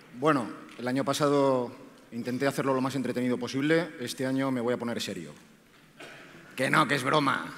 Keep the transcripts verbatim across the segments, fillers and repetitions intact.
Bueno, el año pasado intenté hacerlo lo más entretenido posible. Este año me voy a poner serio. Que no, que es broma.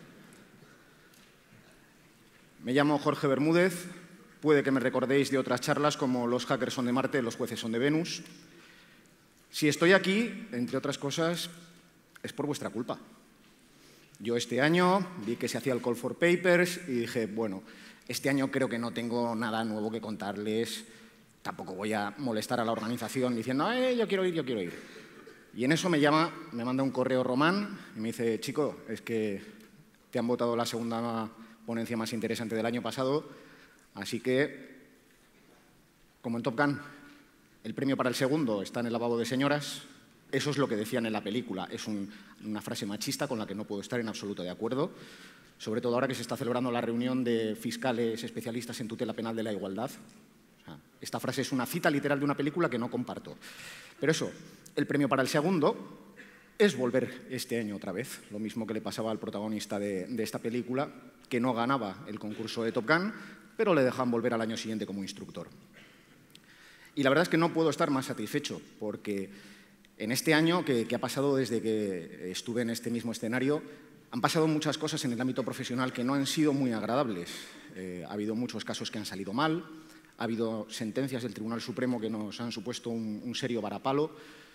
Me llamo Jorge Bermúdez. Puede que me recordéis de otras charlas como los hackers son de Marte, los jueces son de Venus. Si estoy aquí, entre otras cosas, es por vuestra culpa. Yo este año vi que se hacía el Call for Papers y dije, bueno, este año creo que no tengo nada nuevo que contarles. Tampoco voy a molestar a la organización diciendo, eh, yo quiero ir, yo quiero ir. Y en eso me llama, me manda un correo Román y me dice, chico, es que te han votado la segunda ponencia más interesante del año pasado, así que, como en Top Gun, el premio para el segundo está en el lavabo de señoras. Eso es lo que decían en la película. Es un, una frase machista con la que no puedo estar en absoluto de acuerdo, sobre todo ahora que se está celebrando la reunión de fiscales especialistas en tutela penal de la igualdad. O sea, esta frase es una cita literal de una película que no comparto. Pero eso, el premio para el segundo es volver este año otra vez, lo mismo que le pasaba al protagonista de, de esta película, que no ganaba el concurso de Top Gun, pero le dejan volver al año siguiente como instructor. Y la verdad es que no puedo estar más satisfecho, porque en este año que, que ha pasado desde que estuve en este mismo escenario, han pasado muchas cosas en el ámbito profesional que no han sido muy agradables. Eh, ha habido muchos casos que han salido mal, ha habido sentencias del Tribunal Supremo que nos han supuesto un, un serio varapalo,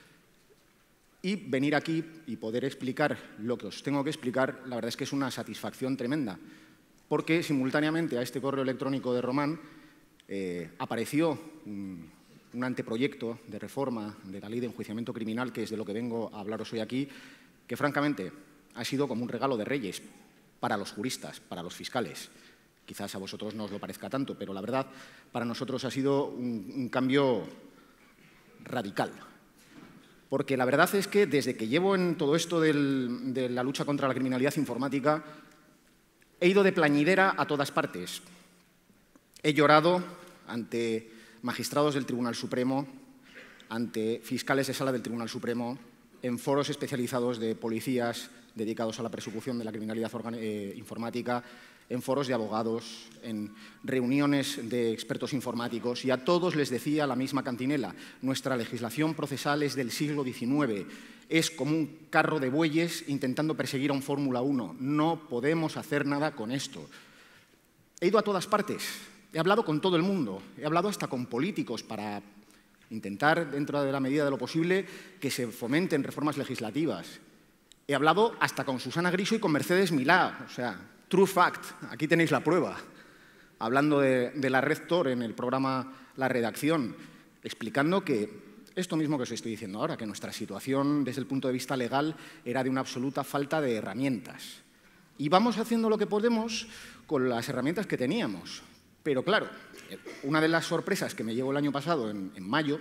y venir aquí y poder explicar lo que os tengo que explicar, la verdad es que es una satisfacción tremenda, porque simultáneamente a este correo electrónico de Román eh, apareció un, un anteproyecto de reforma de la Ley de Enjuiciamiento Criminal, que es de lo que vengo a hablaros hoy aquí, que francamente ha sido como un regalo de Reyes para los juristas, para los fiscales. Quizás a vosotros no os lo parezca tanto, pero la verdad para nosotros ha sido un, un cambio radical. Porque la verdad es que desde que llevo en todo esto del, de la lucha contra la criminalidad informática, he ido de plañidera a todas partes. He llorado ante magistrados del Tribunal Supremo, ante fiscales de sala del Tribunal Supremo, en foros especializados de policías dedicados a la persecución de la criminalidad eh, informática, en foros de abogados, en reuniones de expertos informáticos, y a todos les decía la misma cantinela: nuestra legislación procesal es del siglo diecinueve, es como un carro de bueyes intentando perseguir a un Fórmula uno, no podemos hacer nada con esto. He ido a todas partes, he hablado con todo el mundo, he hablado hasta con políticos para intentar, dentro de la medida de lo posible, que se fomenten reformas legislativas. He hablado hasta con Susana Griso y con Mercedes Milá, o sea, true fact, aquí tenéis la prueba, hablando de, de la Red Tor en el programa La Redacción, explicando que esto mismo que os estoy diciendo ahora, que nuestra situación desde el punto de vista legal era de una absoluta falta de herramientas. Y vamos haciendo lo que podemos con las herramientas que teníamos. Pero claro, una de las sorpresas que me llevó el año pasado, en, en mayo,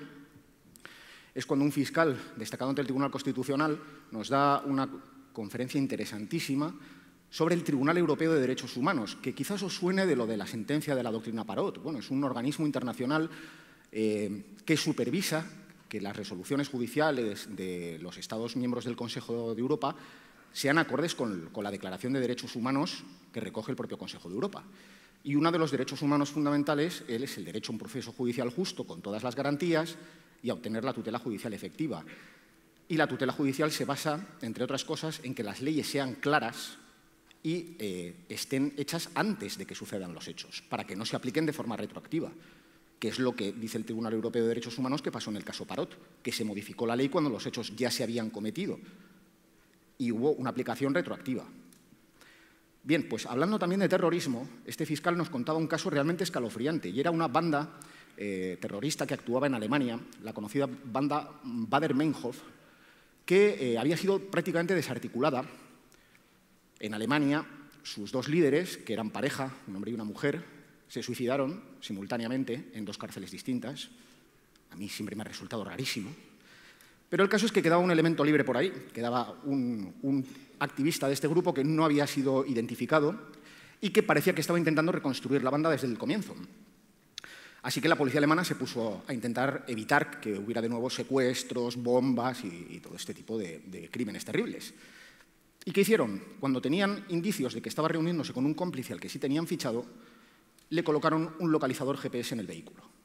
es cuando un fiscal destacado ante el Tribunal Constitucional nos da una conferencia interesantísima sobre el Tribunal Europeo de Derechos Humanos, que quizás os suene de lo de la sentencia de la doctrina Parot. Bueno, es un organismo internacional eh, que supervisa que las resoluciones judiciales de los Estados miembros del Consejo de Europa sean acordes con, con la Declaración de Derechos Humanos que recoge el propio Consejo de Europa. Y uno de los derechos humanos fundamentales él es el derecho a un proceso judicial justo con todas las garantías y a obtener la tutela judicial efectiva. Y la tutela judicial se basa, entre otras cosas, en que las leyes sean claras y eh, estén hechas antes de que sucedan los hechos, para que no se apliquen de forma retroactiva, que es lo que dice el Tribunal Europeo de Derechos Humanos que pasó en el caso Parot, que se modificó la ley cuando los hechos ya se habían cometido y hubo una aplicación retroactiva. Bien, pues hablando también de terrorismo, este fiscal nos contaba un caso realmente escalofriante, y era una banda eh, terrorista que actuaba en Alemania, la conocida banda Baader-Meinhof, que eh, había sido prácticamente desarticulada. En Alemania, sus dos líderes, que eran pareja, un hombre y una mujer, se suicidaron simultáneamente en dos cárceles distintas. A mí siempre me ha resultado rarísimo. Pero el caso es que quedaba un elemento libre por ahí, quedaba un, un activista de este grupo que no había sido identificado y que parecía que estaba intentando reconstruir la banda desde el comienzo. Así que la policía alemana se puso a intentar evitar que hubiera de nuevo secuestros, bombas y, y todo este tipo de, de crímenes terribles. ¿Y qué hicieron? Cuando tenían indicios de que estaba reuniéndose con un cómplice al que sí tenían fichado, le colocaron un localizador G P S en el vehículo.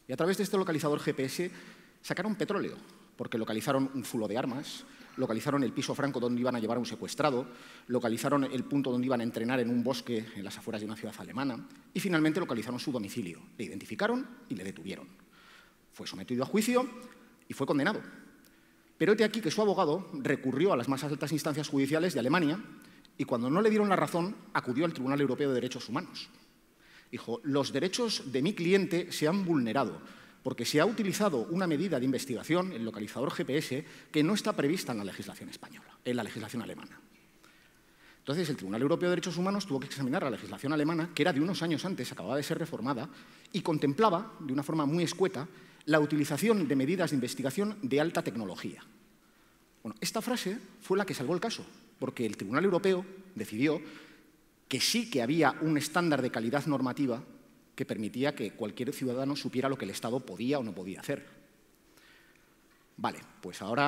Y a través de este localizador G P S sacaron petróleo, porque localizaron un zulo de armas, localizaron el piso franco donde iban a llevar a un secuestrado, localizaron el punto donde iban a entrenar en un bosque en las afueras de una ciudad alemana y finalmente localizaron su domicilio. Le identificaron y le detuvieron. Fue sometido a juicio y fue condenado. Pero hete aquí que su abogado recurrió a las más altas instancias judiciales de Alemania y cuando no le dieron la razón acudió al Tribunal Europeo de Derechos Humanos. Dijo, los derechos de mi cliente se han vulnerado porque se ha utilizado una medida de investigación, el localizador G P S, que no está prevista en la legislación española, en la legislación alemana. Entonces, el Tribunal Europeo de Derechos Humanos tuvo que examinar la legislación alemana, que era de unos años antes, acababa de ser reformada, y contemplaba, de una forma muy escueta, la utilización de medidas de investigación de alta tecnología. Bueno, esta frase fue la que salvó el caso, porque el Tribunal Europeo decidió que sí que había un estándar de calidad normativa que permitía que cualquier ciudadano supiera lo que el Estado podía o no podía hacer. Vale, pues ahora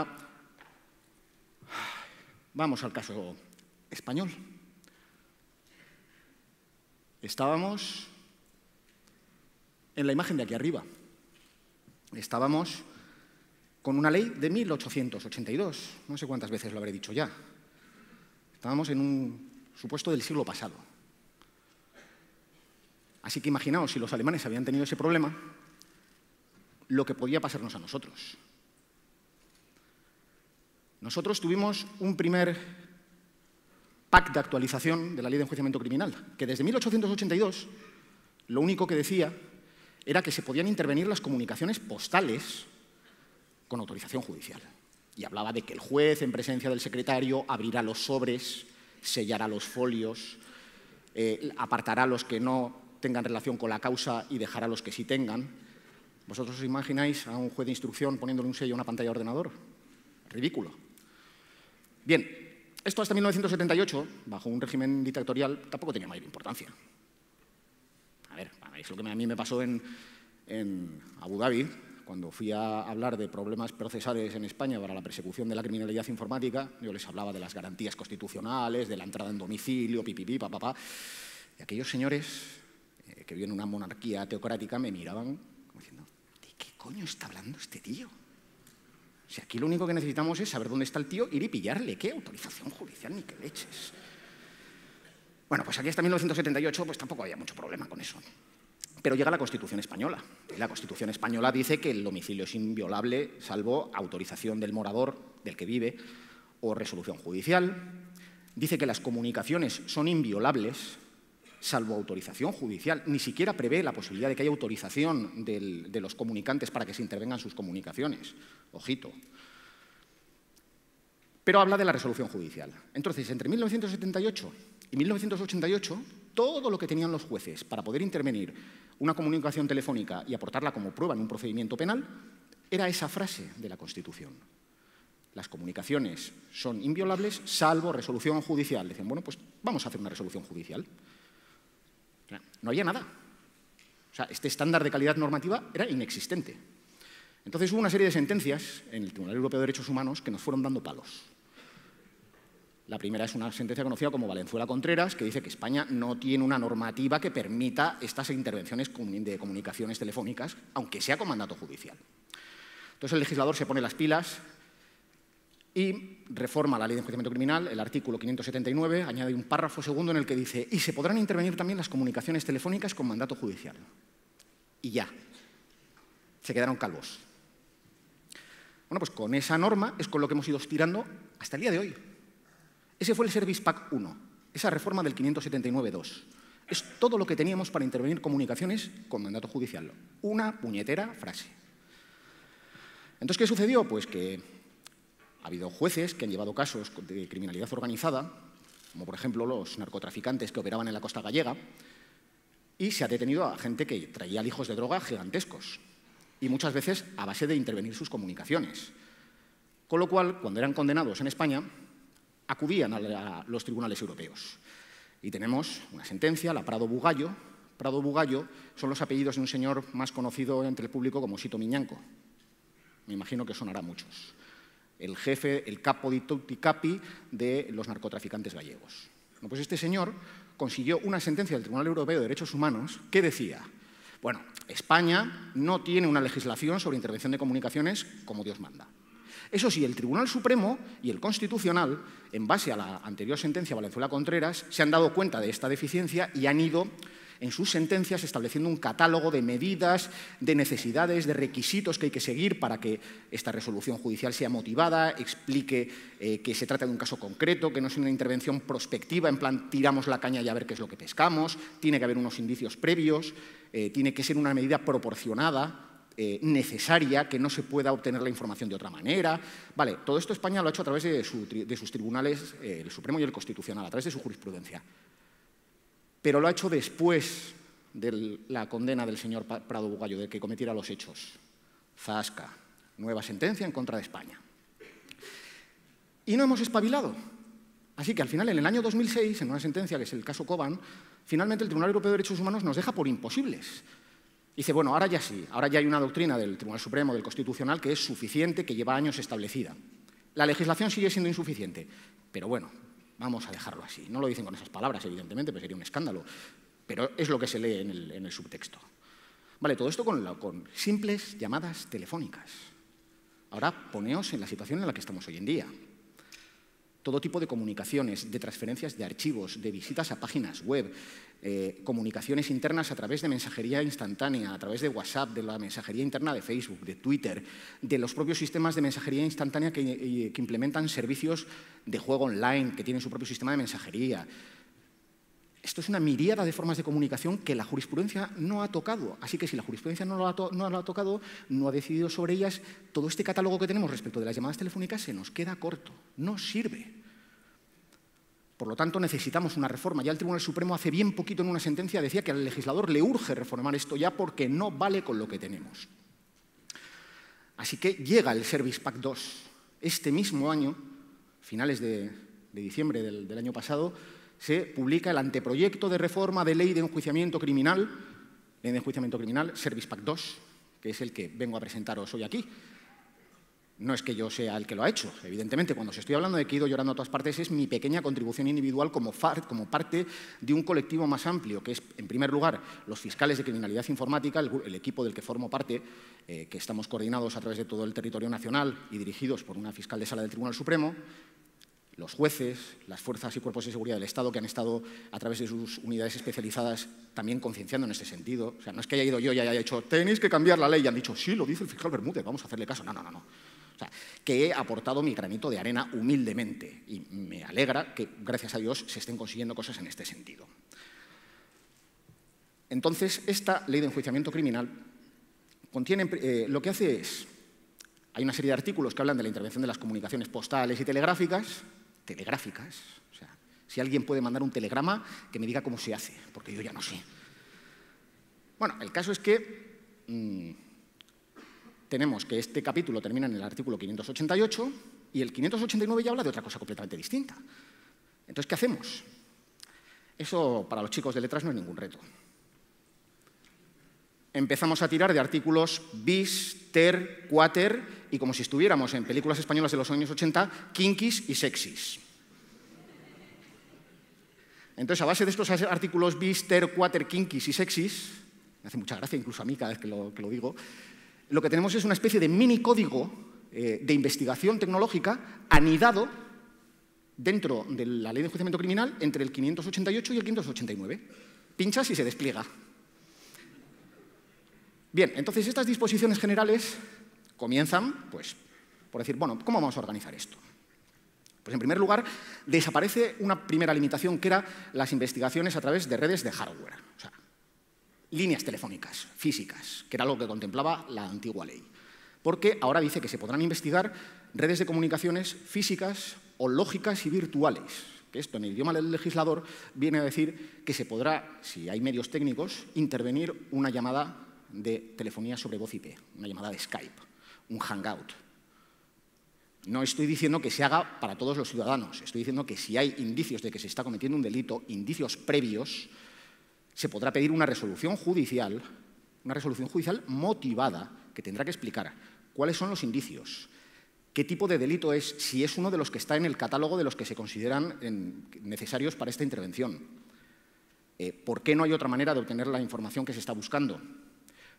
vamos al caso español. Estábamos en la imagen de aquí arriba. Estábamos con una ley de mil ochocientos ochenta y dos. No sé cuántas veces lo habré dicho ya. Estábamos en un supuesto del siglo pasado. Así que imaginaos, si los alemanes habían tenido ese problema, lo que podía pasarnos a nosotros. Nosotros tuvimos un primer pack de actualización de la Ley de Enjuiciamiento Criminal, que desde mil ochocientos ochenta y dos lo único que decía era que se podían intervenir las comunicaciones postales con autorización judicial. Y hablaba de que el juez, en presencia del secretario, abrirá los sobres, sellará los folios, eh, apartará los que no tengan relación con la causa y dejará a los que sí tengan. ¿Vosotros os imagináis a un juez de instrucción poniéndole un sello a una pantalla de ordenador? Ridículo. Bien, esto hasta mil novecientos setenta y ocho, bajo un régimen dictatorial, tampoco tenía mayor importancia. A ver, es lo que a mí me pasó en, en Abu Dhabi, cuando fui a hablar de problemas procesales en España para la persecución de la criminalidad informática. Yo les hablaba de las garantías constitucionales, de la entrada en domicilio, pipipi, papapá. Y aquellos señores que viven en una monarquía teocrática me miraban como diciendo, ¿de qué coño está hablando este tío? O sea, aquí lo único que necesitamos es saber dónde está el tío, ir y pillarle. ¿Qué autorización judicial ni qué leches? Bueno, pues aquí hasta mil novecientos setenta y ocho pues tampoco había mucho problema con eso. Pero llega la Constitución española. Y la Constitución española dice que el domicilio es inviolable salvo autorización del morador, del que vive, o resolución judicial. Dice que las comunicaciones son inviolables salvo autorización judicial. Ni siquiera prevé la posibilidad de que haya autorización del, de los comunicantes para que se intervengan sus comunicaciones. Ojito. Pero habla de la resolución judicial. Entonces, entre mil novecientos setenta y ocho y mil novecientos ochenta y ocho, todo lo que tenían los jueces para poder intervenir una comunicación telefónica y aportarla como prueba en un procedimiento penal era esa frase de la Constitución. Las comunicaciones son inviolables salvo resolución judicial. Decían, bueno, pues vamos a hacer una resolución judicial. No había nada. O sea, este estándar de calidad normativa era inexistente. Entonces hubo una serie de sentencias en el Tribunal Europeo de Derechos Humanos que nos fueron dando palos. La primera es una sentencia conocida como Valenzuela-Contreras, que dice que España no tiene una normativa que permita estas intervenciones de comunicaciones telefónicas, aunque sea con mandato judicial. Entonces el legislador se pone las pilas y reforma la Ley de Enjuiciamiento Criminal, el artículo quinientos setenta y nueve, añade un párrafo segundo en el que dice y se podrán intervenir también las comunicaciones telefónicas con mandato judicial. Y ya, se quedaron calvos. Bueno, pues con esa norma es con lo que hemos ido estirando hasta el día de hoy. Ese fue el Service Pack uno, esa reforma del quinientos setenta y nueve punto dos. Es todo lo que teníamos para intervenir comunicaciones con mandato judicial. Una puñetera frase. Entonces, ¿qué sucedió? Pues que ha habido jueces que han llevado casos de criminalidad organizada, como por ejemplo los narcotraficantes que operaban en la costa gallega, y se ha detenido a gente que traía lijos de droga gigantescos, y muchas veces a base de intervenir sus comunicaciones. Con lo cual, cuando eran condenados en España, acudían a los tribunales europeos. Y tenemos una sentencia, la Prado Bugallo. Prado Bugallo son los apellidos de un señor más conocido entre el público como Sito Miñanco. Me imagino que sonará a muchos. El jefe, el capo di tutti capi de los narcotraficantes gallegos. Bueno, pues este señor consiguió una sentencia del Tribunal Europeo de Derechos Humanos que decía Bueno, España no tiene una legislación sobre intervención de comunicaciones como Dios manda. Eso sí, el Tribunal Supremo y el Constitucional, en base a la anterior sentencia Valenzuela-Contreras, se han dado cuenta de esta deficiencia y han ido, en sus sentencias, estableciendo un catálogo de medidas, de necesidades, de requisitos que hay que seguir para que esta resolución judicial sea motivada, explique eh, que se trata de un caso concreto, que no es una intervención prospectiva, en plan, tiramos la caña y a ver qué es lo que pescamos, tiene que haber unos indicios previos, eh, tiene que ser una medida proporcionada, Eh, necesaria, que no se pueda obtener la información de otra manera. Vale, todo esto España lo ha hecho a través de, su, de sus tribunales, eh, el Supremo y el Constitucional, a través de su jurisprudencia. Pero lo ha hecho después de la condena del señor Prado Bugallo, de que cometiera los hechos. Zasca, nueva sentencia en contra de España. Y no hemos espabilado. Así que al final, en el año dos mil seis, en una sentencia que es el caso Coban, finalmente el Tribunal Europeo de Derechos Humanos nos deja por imposibles. Dice, bueno, ahora ya sí, ahora ya hay una doctrina del Tribunal Supremo, del Constitucional, que es suficiente, que lleva años establecida. La legislación sigue siendo insuficiente, pero bueno, vamos a dejarlo así. No lo dicen con esas palabras, evidentemente, pues sería un escándalo, pero es lo que se lee en el, en el subtexto. Vale, todo esto con, la, con simples llamadas telefónicas. Ahora poneos en la situación en la que estamos hoy en día. Todo tipo de comunicaciones, de transferencias de archivos, de visitas a páginas web, eh, comunicaciones internas a través de mensajería instantánea, a través de WhatsApp, de la mensajería interna de Facebook, de Twitter, de los propios sistemas de mensajería instantánea que, eh, que implementan servicios de juego online, que tienen su propio sistema de mensajería. Esto es una miríada de formas de comunicación que la jurisprudencia no ha tocado. Así que si la jurisprudencia no lo ha, to no lo ha tocado, no ha decidido sobre ellas, todo este catálogo que tenemos respecto de las llamadas telefónicas se nos queda corto, no sirve. Por lo tanto, necesitamos una reforma. Ya el Tribunal Supremo hace bien poquito en una sentencia decía que al legislador le urge reformar esto ya porque no vale con lo que tenemos. Así que llega el Service Pack dos. Este mismo año, finales de, de diciembre del, del año pasado, se publica el anteproyecto de reforma de ley de enjuiciamiento criminal, ley de enjuiciamiento criminal, Service Pack dos, que es el que vengo a presentaros hoy aquí. No es que yo sea el que lo ha hecho, evidentemente, cuando os estoy hablando de que he ido llorando a todas partes, es mi pequeña contribución individual como, como parte de un colectivo más amplio, que es, en primer lugar, los fiscales de criminalidad informática, el, el equipo del que formo parte, eh, que estamos coordinados a través de todo el territorio nacional y dirigidos por una fiscal de sala del Tribunal Supremo, los jueces, las fuerzas y cuerpos de seguridad del Estado que han estado a través de sus unidades especializadas también concienciando en este sentido. O sea, no es que haya ido yo y haya dicho, tenéis que cambiar la ley, y han dicho, sí, lo dice el fiscal Bermúdez, vamos a hacerle caso. No, no, no, no. O sea, que he aportado mi granito de arena humildemente y me alegra que, gracias a Dios, se estén consiguiendo cosas en este sentido. Entonces, esta ley de enjuiciamiento criminal contiene, eh, lo que hace es, hay una serie de artículos que hablan de la intervención de las comunicaciones postales y telegráficas, telegráficas, o sea, si alguien puede mandar un telegrama, que me diga cómo se hace, porque yo ya no sé. Bueno, el caso es que mmm, tenemos que este capítulo termina en el artículo quinientos ochenta y ocho y el quinientos ochenta y nueve ya habla de otra cosa completamente distinta. Entonces, ¿qué hacemos? Eso para los chicos de letras no es ningún reto. Empezamos a tirar de artículos bis, ter, quater y, como si estuviéramos en películas españolas de los años ochenta, kinkis y sexys. Entonces, a base de estos artículos bis, ter, quater, kinkis y sexys, me hace mucha gracia incluso a mí cada vez que lo, que lo digo, lo que tenemos es una especie de mini código eh, de investigación tecnológica anidado dentro de la ley de enjuiciamiento criminal entre el quinientos ochenta y ocho y el quinientos ochenta y nueve. Pinchas y se despliega. Bien, entonces estas disposiciones generales comienzan, pues, por decir, bueno, ¿cómo vamos a organizar esto? Pues, en primer lugar, desaparece una primera limitación que era las investigaciones a través de redes de hardware, o sea, líneas telefónicas, físicas, que era lo que contemplaba la antigua ley. Porque ahora dice que se podrán investigar redes de comunicaciones físicas o lógicas y virtuales, que esto en el idioma del legislador viene a decir que se podrá, si hay medios técnicos, intervenir una llamada de telefonía sobre voz I P, una llamada de Skype, un hangout. No estoy diciendo que se haga para todos los ciudadanos, estoy diciendo que si hay indicios de que se está cometiendo un delito, indicios previos, se podrá pedir una resolución judicial, una resolución judicial motivada, que tendrá que explicar cuáles son los indicios, qué tipo de delito es, si es uno de los que está en el catálogo de los que se consideran en, necesarios para esta intervención, eh, por qué no hay otra manera de obtener la información que se está buscando.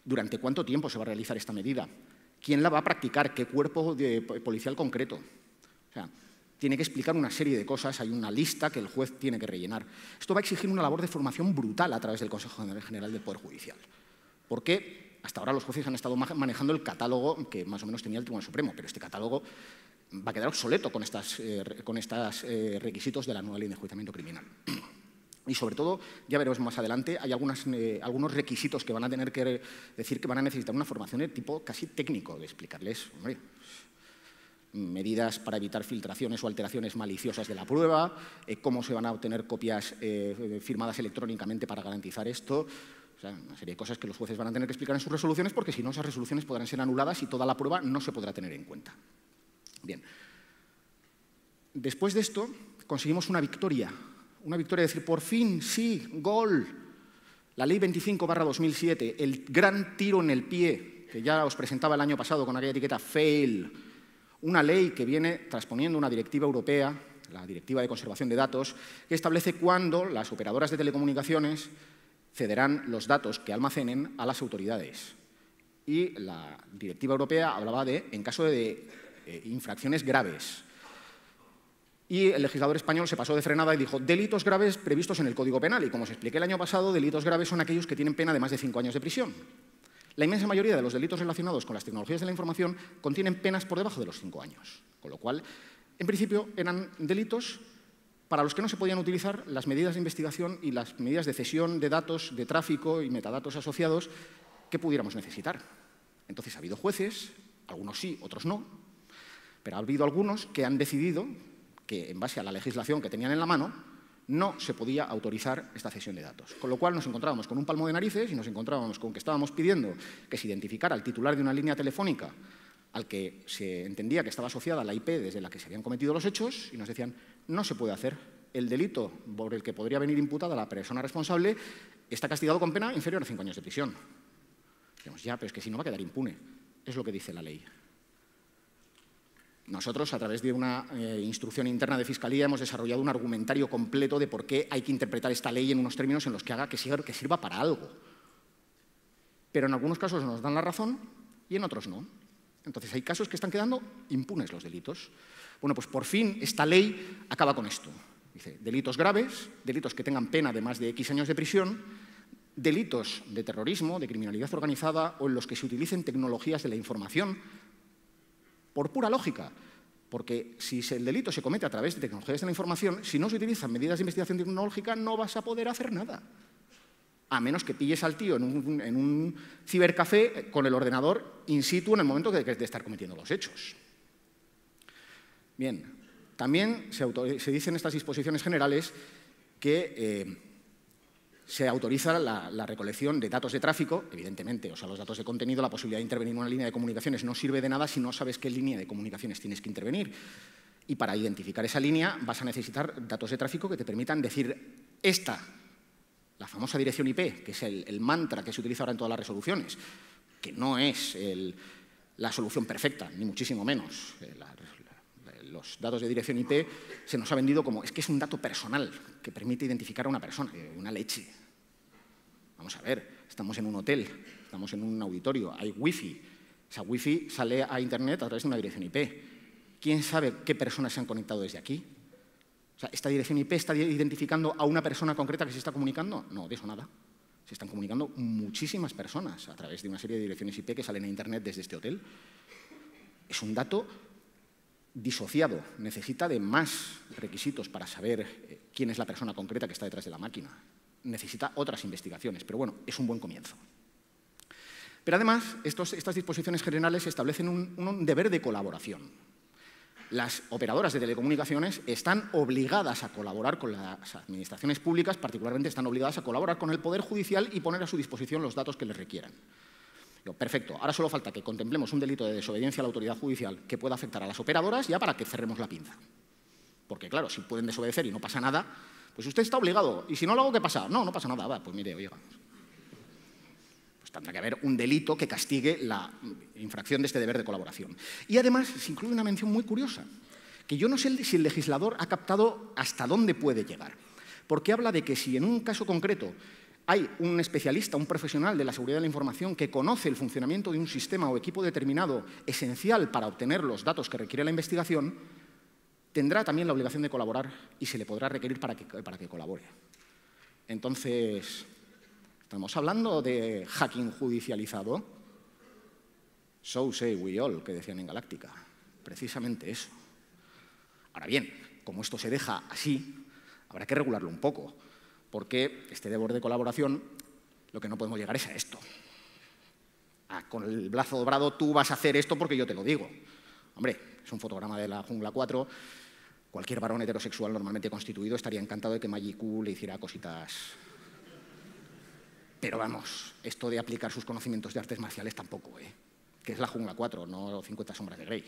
¿Durante cuánto tiempo se va a realizar esta medida? ¿Quién la va a practicar? ¿Qué cuerpo de policial concreto? O sea, tiene que explicar una serie de cosas, hay una lista que el juez tiene que rellenar. Esto va a exigir una labor de formación brutal a través del Consejo General del Poder Judicial. Porque hasta ahora los jueces han estado manejando el catálogo que más o menos tenía el Tribunal Supremo, pero este catálogo va a quedar obsoleto con estos eh, con estas, eh, requisitos de la nueva ley de enjuiciamiento criminal. Y sobre todo, ya veremos más adelante, hay algunas, eh, algunos requisitos que van a tener que decir que van a necesitar una formación de tipo casi técnico, de explicarles, hombre, medidas para evitar filtraciones o alteraciones maliciosas de la prueba, eh, cómo se van a obtener copias eh, firmadas electrónicamente para garantizar esto. O sea, una serie de cosas que los jueces van a tener que explicar en sus resoluciones, porque si no, esas resoluciones podrán ser anuladas y toda la prueba no se podrá tener en cuenta. Bien. Después de esto, conseguimos una victoria. Una victoria de decir, por fin, sí, gol. La Ley veinticinco barra dos mil siete, el gran tiro en el pie, que ya os presentaba el año pasado con aquella etiqueta fail. Una ley que viene transponiendo una directiva europea, la Directiva de Conservación de Datos, que establece cuándo las operadoras de telecomunicaciones cederán los datos que almacenen a las autoridades. Y la Directiva Europea hablaba de, en caso de eh, infracciones graves. Y el legislador español se pasó de frenada y dijo delitos graves previstos en el Código Penal. Y como os expliqué el año pasado, delitos graves son aquellos que tienen pena de más de cinco años de prisión. La inmensa mayoría de los delitos relacionados con las tecnologías de la información contienen penas por debajo de los cinco años. Con lo cual, en principio, eran delitos para los que no se podían utilizar las medidas de investigación y las medidas de cesión de datos, de tráfico y metadatos asociados que pudiéramos necesitar. Entonces, ha habido jueces, algunos sí, otros no, pero ha habido algunos que han decidido que, en base a la legislación que tenían en la mano, no se podía autorizar esta cesión de datos. Con lo cual nos encontrábamos con un palmo de narices y nos encontrábamos con que estábamos pidiendo que se identificara al titular de una línea telefónica al que se entendía que estaba asociada a la I P desde la que se habían cometido los hechos y nos decían no se puede hacer. El delito por el que podría venir imputada la persona responsable está castigado con pena inferior a cinco años de prisión. Decíamos, ya, pero es que si no va a quedar impune. Es lo que dice la ley. Nosotros, a través de una eh, instrucción interna de Fiscalía, hemos desarrollado un argumentario completo de por qué hay que interpretar esta ley en unos términos en los que haga que sirva, que sirva para algo. Pero en algunos casos nos dan la razón y en otros no. Entonces, hay casos que están quedando impunes los delitos. Bueno, pues por fin esta ley acaba con esto. Dice, delitos graves, delitos que tengan pena de más de X años de prisión, delitos de terrorismo, de criminalidad organizada o en los que se utilicen tecnologías de la información, por pura lógica, porque si el delito se comete a través de tecnologías de la información, si no se utilizan medidas de investigación tecnológica, no vas a poder hacer nada. A menos que pilles al tío en un, en un cibercafé con el ordenador in situ en el momento de, de estar cometiendo los hechos. Bien, también se, se dice en estas disposiciones generales que eh, se autoriza la, la recolección de datos de tráfico, evidentemente, o sea, los datos de contenido, la posibilidad de intervenir en una línea de comunicaciones no sirve de nada si no sabes qué línea de comunicaciones tienes que intervenir. Y para identificar esa línea vas a necesitar datos de tráfico que te permitan decir esta, la famosa dirección I P, que es el, el mantra que se utiliza ahora en todas las resoluciones, que no es el, la solución perfecta, ni muchísimo menos. La, los datos de dirección I P se nos ha vendido como, es que es un dato personal que permite identificar a una persona, una leche. Vamos a ver, estamos en un hotel, estamos en un auditorio, hay wifi. Esa wifi sale a internet a través de una dirección I P. ¿Quién sabe qué personas se han conectado desde aquí? O sea, ¿esta dirección I P está identificando a una persona concreta que se está comunicando? No, de eso nada. Se están comunicando muchísimas personas a través de una serie de direcciones I P que salen a internet desde este hotel. Es un dato disociado, necesita de más requisitos para saber quién es la persona concreta que está detrás de la máquina. Necesita otras investigaciones, pero bueno, es un buen comienzo. Pero además, estos, estas disposiciones generales establecen un, un deber de colaboración. Las operadoras de telecomunicaciones están obligadas a colaborar con las administraciones públicas, particularmente están obligadas a colaborar con el Poder Judicial y poner a su disposición los datos que les requieran. Perfecto, ahora solo falta que contemplemos un delito de desobediencia a la autoridad judicial que pueda afectar a las operadoras ya para que cerremos la pinza. Porque claro, si pueden desobedecer y no pasa nada, pues usted está obligado. ¿Y si no lo hago, qué pasa? No, no pasa nada. Va, pues mire, oiga, pues tendrá que haber un delito que castigue la infracción de este deber de colaboración. Y además se incluye una mención muy curiosa, que yo no sé si el legislador ha captado hasta dónde puede llegar. Porque habla de que si en un caso concreto hay un especialista, un profesional de la seguridad de la información que conoce el funcionamiento de un sistema o equipo determinado esencial para obtener los datos que requiere la investigación, tendrá también la obligación de colaborar y se le podrá requerir para que, para que colabore. Entonces, ¿estamos hablando de hacking judicializado? So say we all, que decían en Galáctica. Precisamente eso. Ahora bien, como esto se deja así, habrá que regularlo un poco, porque este deber de colaboración, lo que no podemos llegar es a esto. Ah, con el brazo dobrado, tú vas a hacer esto porque yo te lo digo. Hombre, es un fotograma de la Jungla cuatro. Cualquier varón heterosexual normalmente constituido estaría encantado de que Magiku le hiciera cositas. Pero vamos, esto de aplicar sus conocimientos de artes marciales tampoco, ¿eh? Que es la Jungla cuatro, no cincuenta sombras de Grey.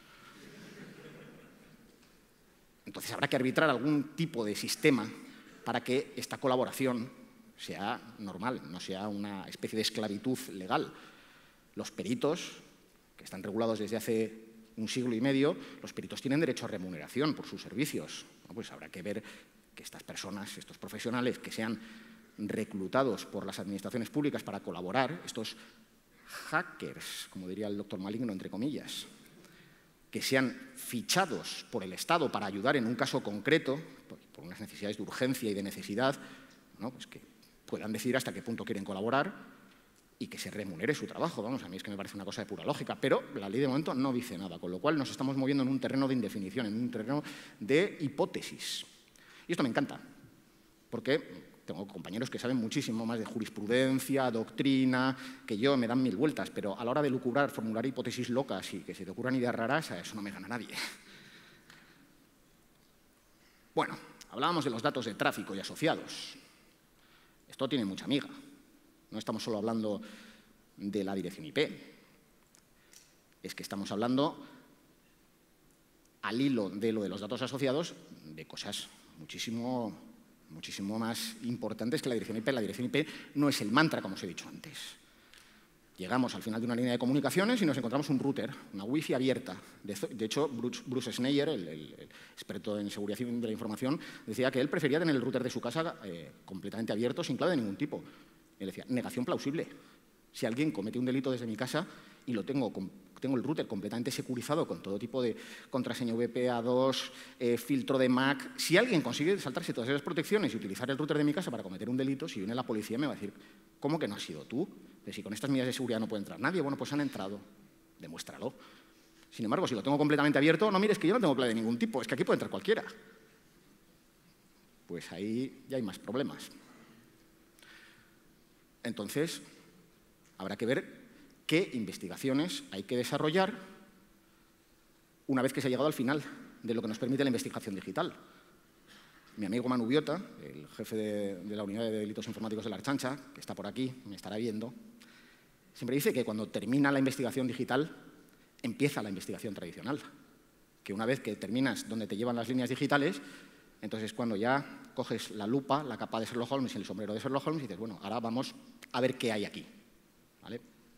Entonces habrá que arbitrar algún tipo de sistema para que esta colaboración sea normal, no sea una especie de esclavitud legal. Los peritos, que están regulados desde hace un siglo y medio, los peritos tienen derecho a remuneración por sus servicios. Bueno, pues habrá que ver que estas personas, estos profesionales que sean reclutados por las administraciones públicas para colaborar, estos hackers, como diría el doctor Maligno, entre comillas, que sean fichados por el Estado para ayudar en un caso concreto, por unas necesidades de urgencia y de necesidad, ¿no? Pues que puedan decidir hasta qué punto quieren colaborar y que se remunere su trabajo. Vamos, a mí es que me parece una cosa de pura lógica, pero la ley de momento no dice nada, con lo cual nos estamos moviendo en un terreno de indefinición, en un terreno de hipótesis. Y esto me encanta, porque tengo compañeros que saben muchísimo más de jurisprudencia, doctrina, que yo, me dan mil vueltas, pero a la hora de lucubrar, formular hipótesis locas y que se te ocurran ideas raras, a eso no me gana nadie. Bueno, hablábamos de los datos de tráfico y asociados. Esto tiene mucha miga. No estamos solo hablando de la dirección I P. Es que estamos hablando, al hilo de lo de los datos asociados, de cosas muchísimo, muchísimo más importantes que la dirección I P. La dirección I P no es el mantra, como os he dicho antes. Llegamos al final de una línea de comunicaciones y nos encontramos un router, una wifi abierta. De hecho, Bruce, Bruce Schneier, el, el, el experto en seguridad de la información, decía que él prefería tener el router de su casa eh, completamente abierto, sin clave de ningún tipo. Él decía, negación plausible. Si alguien comete un delito desde mi casa y lo tengo, tengo el router completamente securizado con todo tipo de contraseña V P A dos, eh, filtro de M A C, si alguien consigue saltarse todas esas protecciones y utilizar el router de mi casa para cometer un delito, si viene la policía me va a decir, ¿cómo que no has sido tú? De si con estas medidas de seguridad no puede entrar nadie, bueno, pues han entrado, demuéstralo. Sin embargo, si lo tengo completamente abierto, no mires que yo no tengo clave de ningún tipo, es que aquí puede entrar cualquiera. Pues ahí ya hay más problemas. Entonces, habrá que ver qué investigaciones hay que desarrollar una vez que se ha llegado al final de lo que nos permite la investigación digital. Mi amigo Manu Biota, el jefe de, de la Unidad de Delitos Informáticos de la Ertzaintza, que está por aquí, me estará viendo, siempre dice que cuando termina la investigación digital, empieza la investigación tradicional. Que una vez que terminas donde te llevan las líneas digitales, entonces cuando ya coges la lupa, la capa de Sherlock Holmes y el sombrero de Sherlock Holmes y dices, bueno, ahora vamos a ver qué hay aquí. ¿Vale?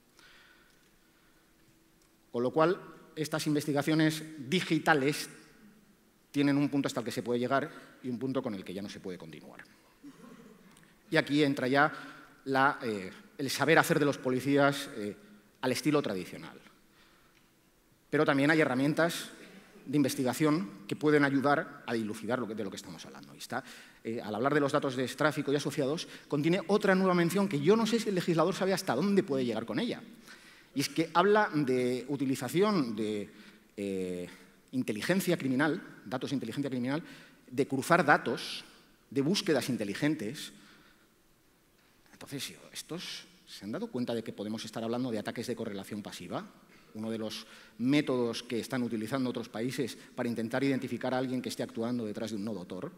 Con lo cual, estas investigaciones digitales tienen un punto hasta el que se puede llegar y un punto con el que ya no se puede continuar. Y aquí entra ya la, eh, el saber hacer de los policías eh, al estilo tradicional. Pero también hay herramientas de investigación que pueden ayudar a dilucidar lo que, de lo que estamos hablando. Y está, eh, al hablar de los datos de tráfico y asociados, contiene otra nueva mención que yo no sé si el legislador sabe hasta dónde puede llegar con ella. Y es que habla de utilización de eh, inteligencia criminal, datos de inteligencia criminal, de cruzar datos, de búsquedas inteligentes. Entonces, ¿estos se han dado cuenta de que podemos estar hablando de ataques de correlación pasiva? Uno de los métodos que están utilizando otros países para intentar identificar a alguien que esté actuando detrás de un nodo Tor.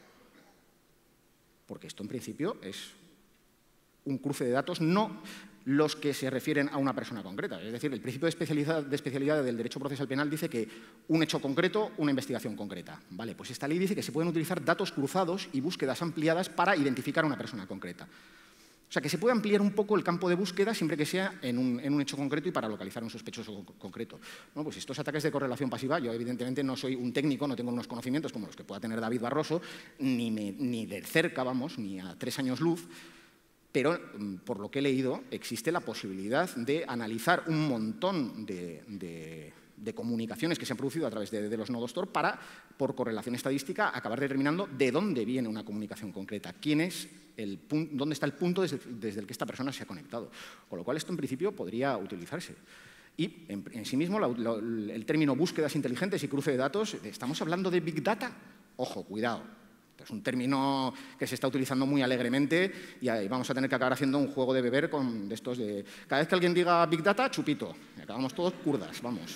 Porque esto, en principio, es un cruce de datos, no los que se refieren a una persona concreta. Es decir, el principio de especialidad, de especialidad del derecho procesal penal dice que un hecho concreto, una investigación concreta. Vale, pues esta ley dice que se pueden utilizar datos cruzados y búsquedas ampliadas para identificar a una persona concreta. O sea, que se puede ampliar un poco el campo de búsqueda siempre que sea en un, en un hecho concreto y para localizar a un sospechoso con, concreto. Bueno, pues estos ataques de correlación pasiva, yo evidentemente no soy un técnico, no tengo unos conocimientos como los que pueda tener David Barroso, ni, me, ni de cerca, vamos, ni a tres años luz, pero por lo que he leído existe la posibilidad de analizar un montón de, de, de comunicaciones que se han producido a través de, de los nodos Tor para, por correlación estadística, acabar determinando de dónde viene una comunicación concreta, quién es el punto, dónde está el punto desde, desde el que esta persona se ha conectado. Con lo cual, esto en principio podría utilizarse. Y en, en sí mismo, la, la, el término búsquedas inteligentes y cruce de datos, ¿estamos hablando de Big Data? Ojo, cuidado. Es un término que se está utilizando muy alegremente y ahí vamos a tener que acabar haciendo un juego de beber con de estos de... Cada vez que alguien diga Big Data, chupito. Y acabamos todos kurdas, vamos.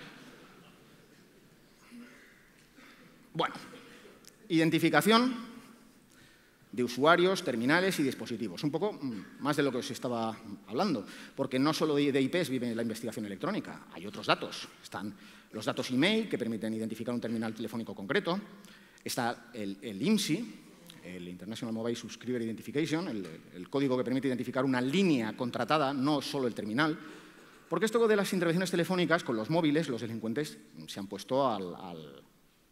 Bueno, identificación de usuarios, terminales y dispositivos. Un poco más de lo que os estaba hablando, porque no solo de I Pes vive la investigación electrónica, hay otros datos. Están los datos email, que permiten identificar un terminal telefónico concreto. Está el, el I M S I, el International Mobile Subscriber Identification, el, el código que permite identificar una línea contratada, no solo el terminal, porque esto de las intervenciones telefónicas, con los móviles, los delincuentes se han puesto al, al,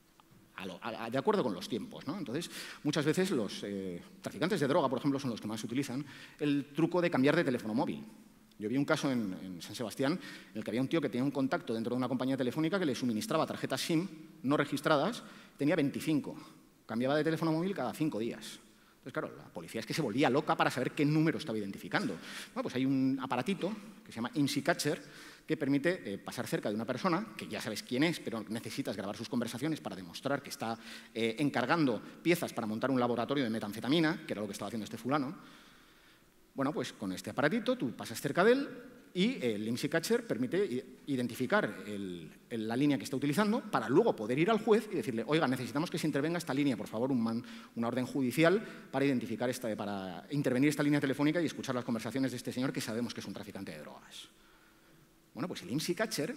a lo, a, de acuerdo con los tiempos, ¿no? Entonces, muchas veces los eh, traficantes de droga, por ejemplo, son los que más utilizan el truco de cambiar de teléfono móvil. Yo vi un caso en, en San Sebastián en el que había un tío que tenía un contacto dentro de una compañía telefónica que le suministraba tarjetas SIM no registradas, tenía veinticinco. Cambiaba de teléfono móvil cada cinco días. Entonces, claro, la policía es que se volvía loca para saber qué número estaba identificando. Bueno, pues hay un aparatito que se llama I M S I Catcher que permite eh, pasar cerca de una persona, que ya sabes quién es, pero necesitas grabar sus conversaciones para demostrar que está eh, encargando piezas para montar un laboratorio de metanfetamina, que era lo que estaba haciendo este fulano. Bueno, pues con este aparatito tú pasas cerca de él y el I M S I Catcher permite identificar el, el, la línea que está utilizando para luego poder ir al juez y decirle, oiga, necesitamos que se intervenga esta línea, por favor, un man, una orden judicial para, identificar esta, para intervenir esta línea telefónica y escuchar las conversaciones de este señor que sabemos que es un traficante de drogas. Bueno, pues el I M S I Catcher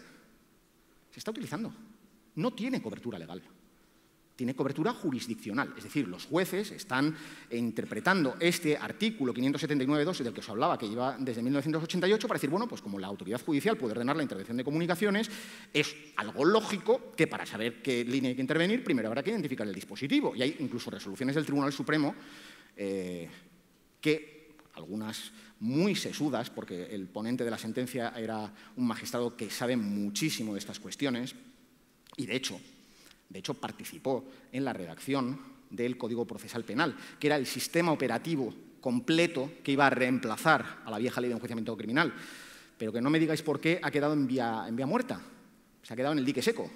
se está utilizando. No tiene cobertura legal. Tiene cobertura jurisdiccional, es decir, los jueces están interpretando este artículo quinientos setenta y nueve punto dos del que os hablaba, que lleva desde mil novecientos ochenta y ocho, para decir, bueno, pues como la autoridad judicial puede ordenar la intervención de comunicaciones, es algo lógico que para saber qué línea hay que intervenir, primero habrá que identificar el dispositivo. Y hay incluso resoluciones del Tribunal Supremo eh, que, algunas muy sesudas, porque el ponente de la sentencia era un magistrado que sabe muchísimo de estas cuestiones, y de hecho, De hecho, participó en la redacción del Código Procesal Penal, que era el sistema operativo completo que iba a reemplazar a la vieja ley de enjuiciamiento criminal. Pero que no me digáis por qué ha quedado en vía, en vía muerta. Se ha quedado en el dique seco.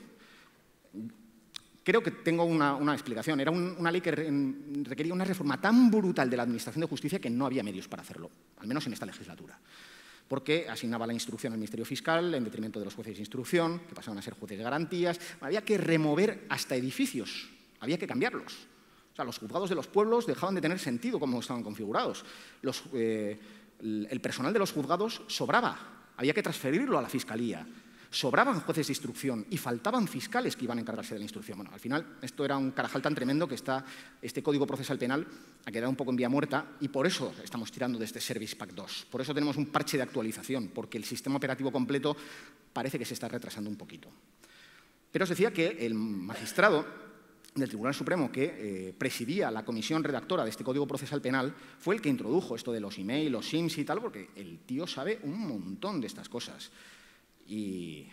Creo que tengo una, una explicación. Era un, una ley que re, requería una reforma tan brutal de la Administración de Justicia que no había medios para hacerlo, al menos en esta legislatura. Porque asignaba la instrucción al Ministerio Fiscal en detrimento de los jueces de instrucción, que pasaban a ser jueces de garantías. Había que remover hasta edificios, había que cambiarlos. O sea, los juzgados de los pueblos dejaban de tener sentido como estaban configurados. Los, eh, el personal de los juzgados sobraba, había que transferirlo a la Fiscalía. Sobraban jueces de instrucción y faltaban fiscales que iban a encargarse de la instrucción. Bueno, al final, esto era un carajal tan tremendo que está, este Código Procesal Penal ha quedado un poco en vía muerta y por eso estamos tirando de este Service Pack dos. Por eso tenemos un parche de actualización, porque el sistema operativo completo parece que se está retrasando un poquito. Pero os decía que el magistrado del Tribunal Supremo que eh, presidía la comisión redactora de este Código Procesal Penal fue el que introdujo esto de los emails, los S I Ms y tal, porque el tío sabe un montón de estas cosas. Y,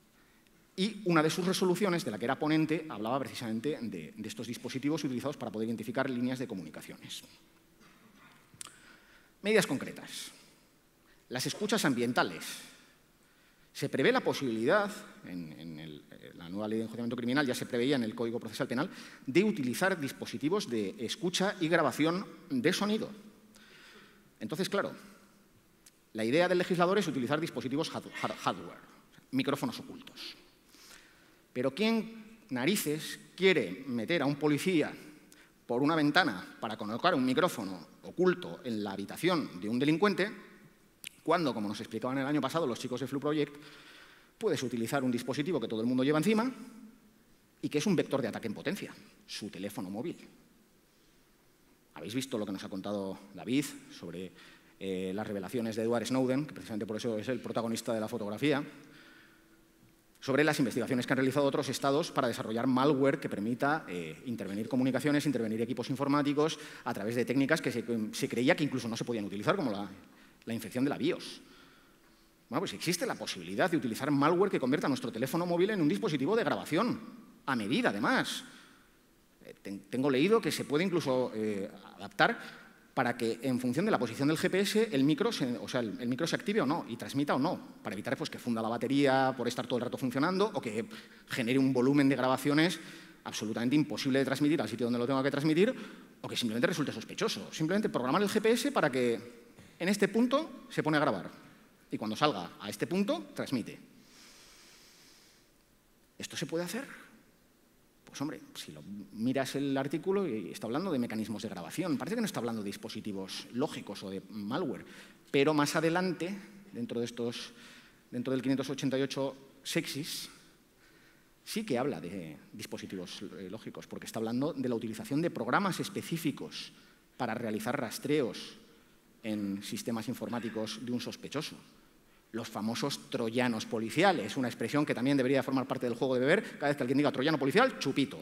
y una de sus resoluciones, de la que era ponente, hablaba precisamente de, de estos dispositivos utilizados para poder identificar líneas de comunicaciones. Medidas concretas. Las escuchas ambientales. Se prevé la posibilidad, en, en, el, en la nueva ley de enjuiciamiento criminal, ya se preveía en el Código Procesal Penal, de utilizar dispositivos de escucha y grabación de sonido. Entonces, claro, la idea del legislador es utilizar dispositivos hardware, micrófonos ocultos. Pero ¿quién narices quiere meter a un policía por una ventana para colocar un micrófono oculto en la habitación de un delincuente cuando, como nos explicaban el año pasado los chicos de Flu Project, puedes utilizar un dispositivo que todo el mundo lleva encima y que es un vector de ataque en potencia, su teléfono móvil? ¿Habéis visto lo que nos ha contado David sobre Eh, las revelaciones de Edward Snowden, que precisamente por eso es el protagonista de la fotografía? sobre las investigaciones que han realizado otros estados para desarrollar malware que permita eh, intervenir comunicaciones, intervenir equipos informáticos a través de técnicas que se, se creía que incluso no se podían utilizar, como la, la infección de la BIOS. Bueno, pues existe la posibilidad de utilizar malware que convierta nuestro teléfono móvil en un dispositivo de grabación, a medida, además. Eh, tengo leído que se puede incluso eh, adaptar para que, en función de la posición del G P S, el micro se, o sea, el, el micro se active o no, y transmita o no, para evitar pues, que funda la batería por estar todo el rato funcionando o que genere un volumen de grabaciones absolutamente imposible de transmitir al sitio donde lo tengo que transmitir, o que simplemente resulte sospechoso. Simplemente programar el G P S para que en este punto se pone a grabar y cuando salga a este punto, transmite. ¿Esto se puede hacer? Pues hombre, si lo miras el artículo, está hablando de mecanismos de grabación. Parece que no está hablando de dispositivos lógicos o de malware. Pero más adelante, dentro de estos, dentro del quinientos ochenta y ocho sexis, sí que habla de dispositivos lógicos, porque está hablando de la utilización de programas específicos para realizar rastreos en sistemas informáticos de un sospechoso. Los famosos troyanos policiales, una expresión que también debería formar parte del juego de beber. Cada vez que alguien diga troyano policial, chupito.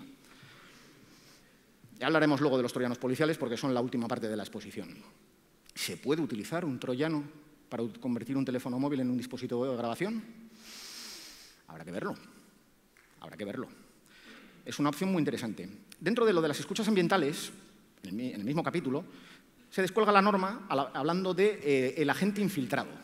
Ya hablaremos luego de los troyanos policiales porque son la última parte de la exposición. ¿Se puede utilizar un troyano para convertir un teléfono móvil en un dispositivo de grabación? Habrá que verlo. Habrá que verlo. Es una opción muy interesante. Dentro de lo de las escuchas ambientales, en el mismo capítulo, se descuelga la norma hablando de eh, el agente infiltrado.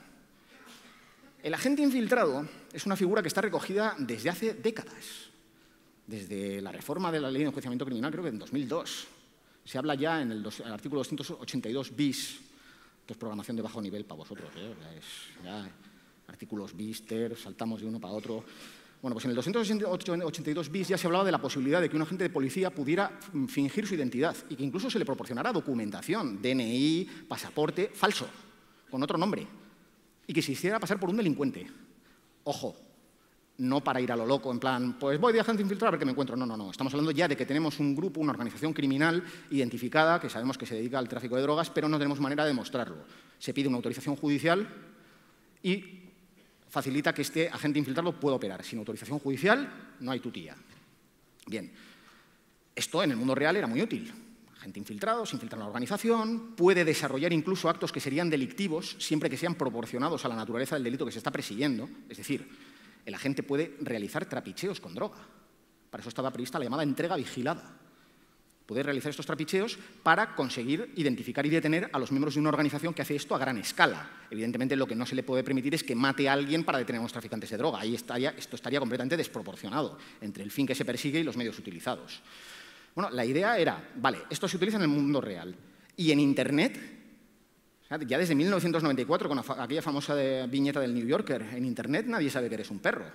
El agente infiltrado es una figura que está recogida desde hace décadas, desde la reforma de la Ley de Enjuiciamiento Criminal, creo que en dos mil dos. Se habla ya en el, dos, el artículo doscientos ochenta y dos bis, que es programación de bajo nivel para vosotros, ¿eh? Es, ya, artículos bis, ter, saltamos de uno para otro. Bueno, pues en el doscientos ochenta y dos bis ya se hablaba de la posibilidad de que un agente de policía pudiera fingir su identidad y que incluso se le proporcionara documentación, D N I, pasaporte, falso, con otro nombre, y que se hiciera pasar por un delincuente. Ojo, no para ir a lo loco, en plan, pues voy de agente infiltrado a ver qué me encuentro. No, no, no. Estamos hablando ya de que tenemos un grupo, una organización criminal identificada, que sabemos que se dedica al tráfico de drogas, pero no tenemos manera de demostrarlo. Se pide una autorización judicial y facilita que este agente infiltrado pueda operar. Sin autorización judicial no hay tutía. Bien, esto en el mundo real era muy útil. Agente infiltrado, se infiltra en la organización, puede desarrollar incluso actos que serían delictivos siempre que sean proporcionados a la naturaleza del delito que se está persiguiendo. Es decir, el agente puede realizar trapicheos con droga. Para eso estaba prevista la llamada entrega vigilada. Puede realizar estos trapicheos para conseguir identificar y detener a los miembros de una organización que hace esto a gran escala. Evidentemente, lo que no se le puede permitir es que mate a alguien para detener a los traficantes de droga. Ahí estaría, esto estaría completamente desproporcionado entre el fin que se persigue y los medios utilizados. Bueno, la idea era, vale, esto se utiliza en el mundo real. Y en Internet, ya desde mil novecientos noventa y cuatro, con aquella famosa de, viñeta del New Yorker, en Internet nadie sabe que eres un perro.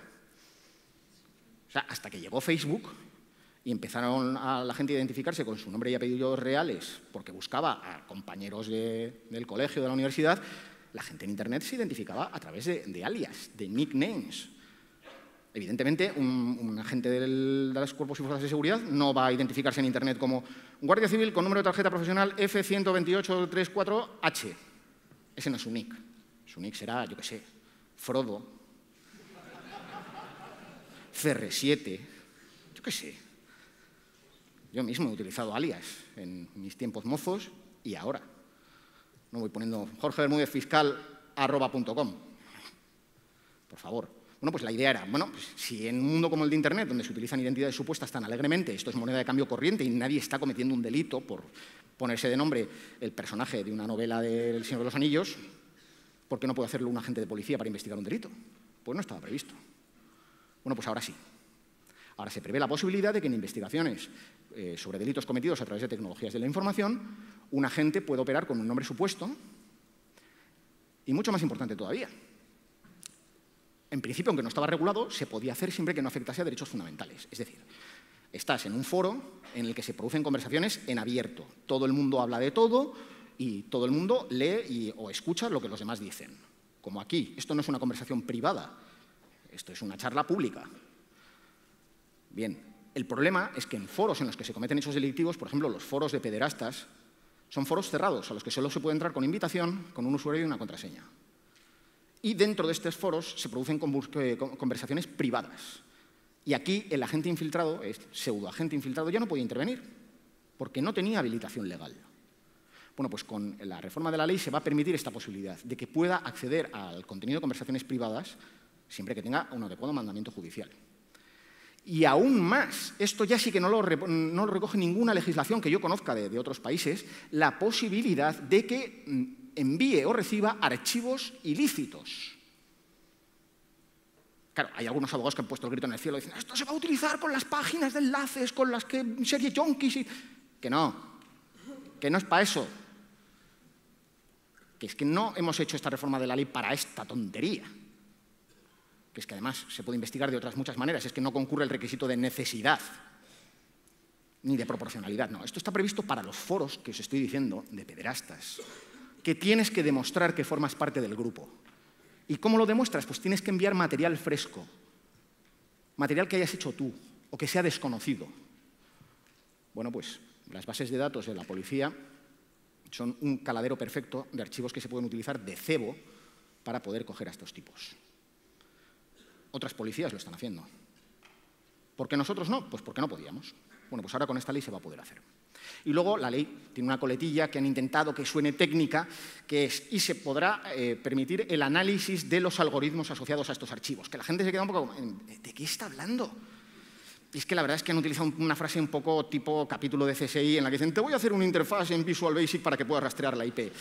O sea, hasta que llegó Facebook y empezaron a la gente a identificarse con su nombre y apellidos reales porque buscaba a compañeros de, del colegio, de la universidad, la gente en Internet se identificaba a través de, de alias, de nicknames. Evidentemente, un, un agente del, de los cuerpos y fuerzas de seguridad no va a identificarse en Internet como guardia civil con número de tarjeta profesional F uno dos ocho tres cuatro H. Ese no es su nick. Su nick será, yo qué sé, Frodo, C R siete, yo qué sé. Yo mismo he utilizado alias en mis tiempos mozos y ahora. No voy poniendo Jorge Bermúdez fiscal arroba punto com. Por favor. Bueno, pues la idea era, bueno, pues si en un mundo como el de Internet, donde se utilizan identidades supuestas tan alegremente, esto es moneda de cambio corriente y nadie está cometiendo un delito por ponerse de nombre el personaje de una novela del Señor de los Anillos, ¿por qué no puede hacerlo un agente de policía para investigar un delito? Pues no estaba previsto. Bueno, pues ahora sí. Ahora se prevé la posibilidad de que en investigaciones eh, sobre delitos cometidos a través de tecnologías de la información, un agente pueda operar con un nombre supuesto y, mucho más importante todavía, en principio, aunque no estaba regulado, se podía hacer siempre que no afectase a derechos fundamentales. Es decir, estás en un foro en el que se producen conversaciones en abierto. Todo el mundo habla de todo y todo el mundo lee y, o escucha lo que los demás dicen. Como aquí, esto no es una conversación privada, esto es una charla pública. Bien, el problema es que en foros en los que se cometen hechos delictivos, por ejemplo, los foros de pederastas, son foros cerrados a los que solo se puede entrar con invitación, con un usuario y una contraseña. Y dentro de estos foros se producen conversaciones privadas. Y aquí el agente infiltrado, el pseudoagente infiltrado, ya no podía intervenir, porque no tenía habilitación legal. Bueno, pues con la reforma de la ley se va a permitir esta posibilidad de que pueda acceder al contenido de conversaciones privadas siempre que tenga un adecuado mandamiento judicial. Y aún más, esto ya sí que no lo, no lo recoge ninguna legislación que yo conozca de, de otros países, la posibilidad de que envíe o reciba archivos ilícitos. Claro, hay algunos abogados que han puesto el grito en el cielo y dicen esto se va a utilizar con las páginas de enlaces, con las que serie junkies y... Que no, que no es para eso. Que es que no hemos hecho esta reforma de la ley para esta tontería. Que es que además se puede investigar de otras muchas maneras, es que no concurre el requisito de necesidad ni de proporcionalidad, no. Esto está previsto para los foros que os estoy diciendo de pederastas, que tienes que demostrar que formas parte del grupo. ¿Y cómo lo demuestras? Pues tienes que enviar material fresco, material que hayas hecho tú o que sea desconocido. Bueno, pues las bases de datos de la policía son un caladero perfecto de archivos que se pueden utilizar de cebo para poder coger a estos tipos. Otras policías lo están haciendo. ¿Por qué nosotros no? Pues porque no podíamos. Bueno, pues ahora con esta ley se va a poder hacer. Y luego la ley tiene una coletilla que han intentado que suene técnica, que es, y se podrá eh, permitir el análisis de los algoritmos asociados a estos archivos. Que la gente se queda un poco, ¿de qué está hablando? Y es que la verdad es que han utilizado una frase un poco tipo capítulo de C S I en la que dicen te voy a hacer una interfaz en Visual Basic para que puedas rastrear la I P.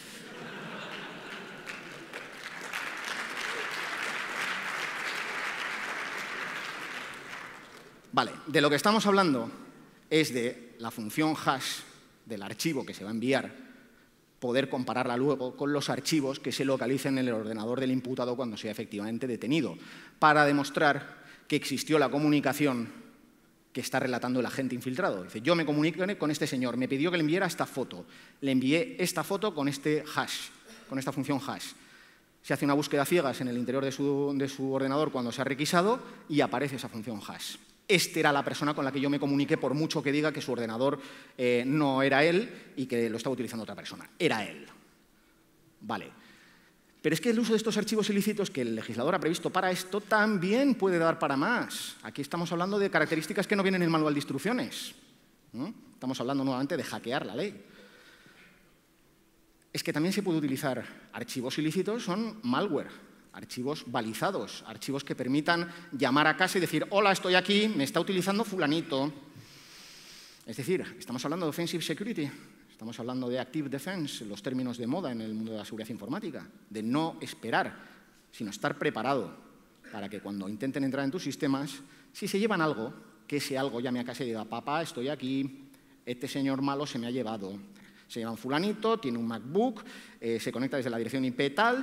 Vale, de lo que estamos hablando es de la función hash del archivo que se va a enviar, poder compararla luego con los archivos que se localicen en el ordenador del imputado cuando sea efectivamente detenido, para demostrar que existió la comunicación que está relatando el agente infiltrado. Dice, yo me comuniqué con este señor, me pidió que le enviara esta foto, le envié esta foto con este hash, con esta función hash. Se hace una búsqueda ciegas en el interior de su, de su ordenador cuando se ha requisado y aparece esa función hash. Esta era la persona con la que yo me comuniqué, por mucho que diga que su ordenador eh, no era él y que lo estaba utilizando otra persona. Era él. Vale. Pero es que el uso de estos archivos ilícitos que el legislador ha previsto para esto también puede dar para más. Aquí estamos hablando de características que no vienen en el manual de instrucciones. ¿No? Estamos hablando nuevamente de hackear la ley. Es que también se puede utilizar archivos ilícitos, son malware. Archivos balizados, archivos que permitan llamar a casa y decir hola, estoy aquí, me está utilizando fulanito. Es decir, estamos hablando de offensive security, estamos hablando de active defense, los términos de moda en el mundo de la seguridad informática, de no esperar, sino estar preparado para que cuando intenten entrar en tus sistemas, si se llevan algo, que ese algo llame a casa y diga papá, estoy aquí, este señor malo se me ha llevado. Se llama fulanito, tiene un MacBook, eh, se conecta desde la dirección I P tal.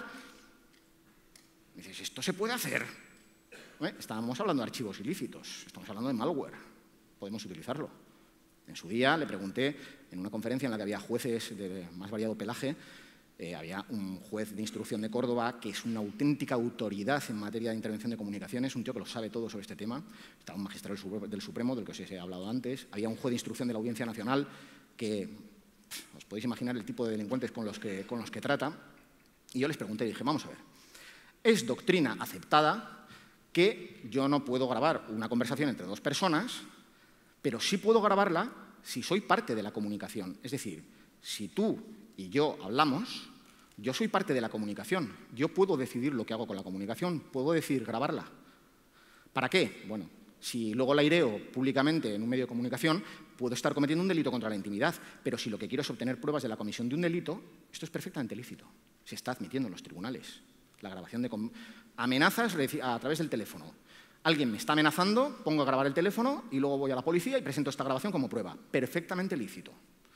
Dices, ¿esto se puede hacer? ¿Eh? Estábamos hablando de archivos ilícitos, estamos hablando de malware, podemos utilizarlo. En su día le pregunté, en una conferencia en la que había jueces de más variado pelaje, eh, había un juez de instrucción de Córdoba que es una auténtica autoridad en materia de intervención de comunicaciones, un tío que lo sabe todo sobre este tema, estaba un magistrado del Supremo, del que os he hablado antes, había un juez de instrucción de la Audiencia Nacional que, os podéis imaginar el tipo de delincuentes con los que, con los que trata, y yo les pregunté, dije, vamos a ver, es doctrina aceptada que yo no puedo grabar una conversación entre dos personas, pero sí puedo grabarla si soy parte de la comunicación. Es decir, si tú y yo hablamos, yo soy parte de la comunicación. Yo puedo decidir lo que hago con la comunicación, puedo decidir grabarla. ¿Para qué? Bueno, si luego la aireo públicamente en un medio de comunicación, puedo estar cometiendo un delito contra la intimidad, pero si lo que quiero es obtener pruebas de la comisión de un delito, esto es perfectamente lícito. Se está admitiendo en los tribunales. La grabación de amenazas a través del teléfono. Alguien me está amenazando, pongo a grabar el teléfono y luego voy a la policía y presento esta grabación como prueba. Perfectamente lícito.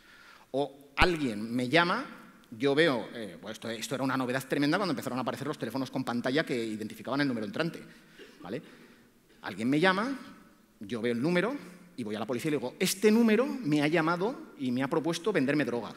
O alguien me llama, yo veo, eh, pues esto, esto era una novedad tremenda cuando empezaron a aparecer los teléfonos con pantalla que identificaban el número entrante. ¿Vale? Alguien me llama, yo veo el número y voy a la policía y le digo, este número me ha llamado y me ha propuesto venderme droga.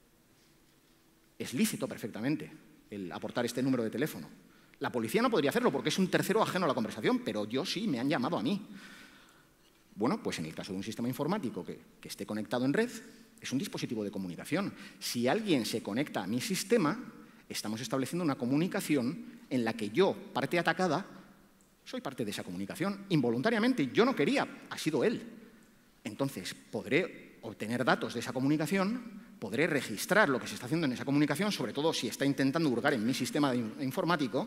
Es lícito perfectamente el aportar este número de teléfono. La policía no podría hacerlo porque es un tercero ajeno a la conversación, pero yo sí, me han llamado a mí. Bueno, pues en el caso de un sistema informático que, que esté conectado en red, es un dispositivo de comunicación. Si alguien se conecta a mi sistema, Estamos estableciendo una comunicación en la que yo, parte atacada, soy parte de esa comunicación. Involuntariamente, yo no quería, ha sido él. Entonces, podré obtener datos de esa comunicación, podré registrar lo que se está haciendo en esa comunicación, sobre todo si está intentando hurgar en mi sistema informático,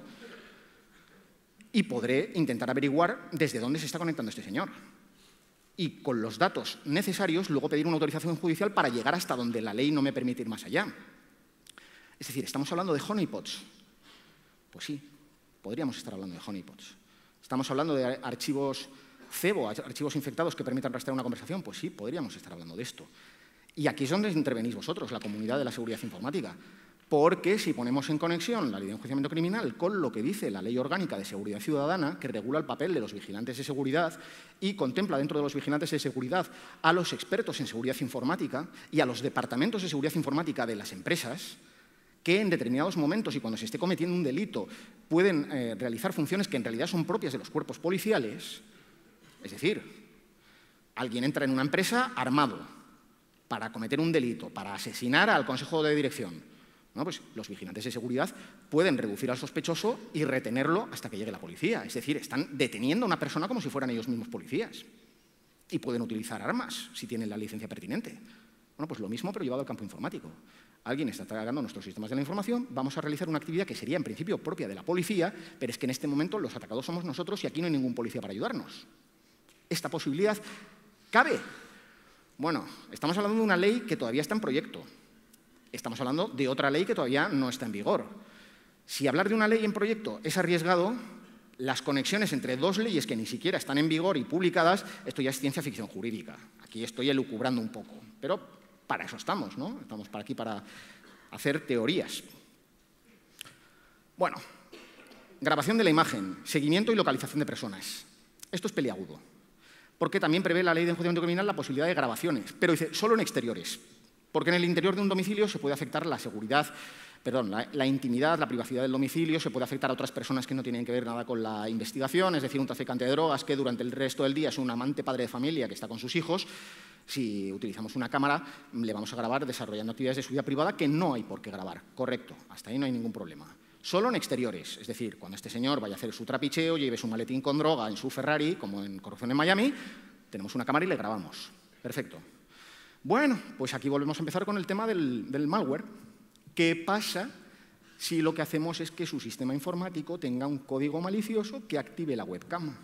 y podré intentar averiguar desde dónde se está conectando este señor. Y con los datos necesarios, luego pedir una autorización judicial para llegar hasta donde la ley no me permite ir más allá. Es decir, ¿estamos hablando de honeypots? Pues sí, podríamos estar hablando de honeypots. ¿Estamos hablando de archivos cebo, archivos infectados que permitan rastrear una conversación? Pues sí, podríamos estar hablando de esto. Y aquí es donde intervenís vosotros, la comunidad de la seguridad informática. Porque si ponemos en conexión la ley de enjuiciamiento criminal con lo que dice la Ley Orgánica de Seguridad Ciudadana, que regula el papel de los vigilantes de seguridad y contempla dentro de los vigilantes de seguridad a los expertos en seguridad informática y a los departamentos de seguridad informática de las empresas, que en determinados momentos y cuando se esté cometiendo un delito pueden eh, realizar funciones que en realidad son propias de los cuerpos policiales. Es decir, alguien entra en una empresa armado para cometer un delito, para asesinar al consejo de dirección. Bueno, pues los vigilantes de seguridad pueden reducir al sospechoso y retenerlo hasta que llegue la policía. Es decir, están deteniendo a una persona como si fueran ellos mismos policías. Y pueden utilizar armas si tienen la licencia pertinente. Bueno, pues lo mismo, pero llevado al campo informático. Alguien está atacando nuestros sistemas de la información, vamos a realizar una actividad que sería en principio propia de la policía, pero es que en este momento los atacados somos nosotros y aquí no hay ningún policía para ayudarnos. ¿Esta posibilidad cabe? Bueno, estamos hablando de una ley que todavía está en proyecto. Estamos hablando de otra ley que todavía no está en vigor. Si hablar de una ley en proyecto es arriesgado, las conexiones entre dos leyes que ni siquiera están en vigor y publicadas, esto ya es ciencia ficción jurídica. Aquí estoy elucubrando un poco, pero para eso estamos, ¿no? Estamos para aquí para hacer teorías. Bueno, grabación de la imagen, seguimiento y localización de personas. Esto es peliagudo, porque también prevé la ley de enjuiciamiento criminal la posibilidad de grabaciones, pero dice solo en exteriores. Porque en el interior de un domicilio se puede afectar la seguridad, perdón, la, la intimidad, la privacidad del domicilio, se puede afectar a otras personas que no tienen que ver nada con la investigación, es decir, un traficante de drogas que durante el resto del día es un amante padre de familia que está con sus hijos. Si utilizamos una cámara, le vamos a grabar desarrollando actividades de su vida privada que no hay por qué grabar. Correcto, hasta ahí no hay ningún problema. Solo en exteriores, es decir, cuando este señor vaya a hacer su trapicheo, lleve su maletín con droga en su Ferrari, como en Corrupción en Miami, tenemos una cámara y le grabamos. Perfecto. Bueno, pues aquí volvemos a empezar con el tema del, del malware. ¿Qué pasa si lo que hacemos es que su sistema informático tenga un código malicioso que active la webcam?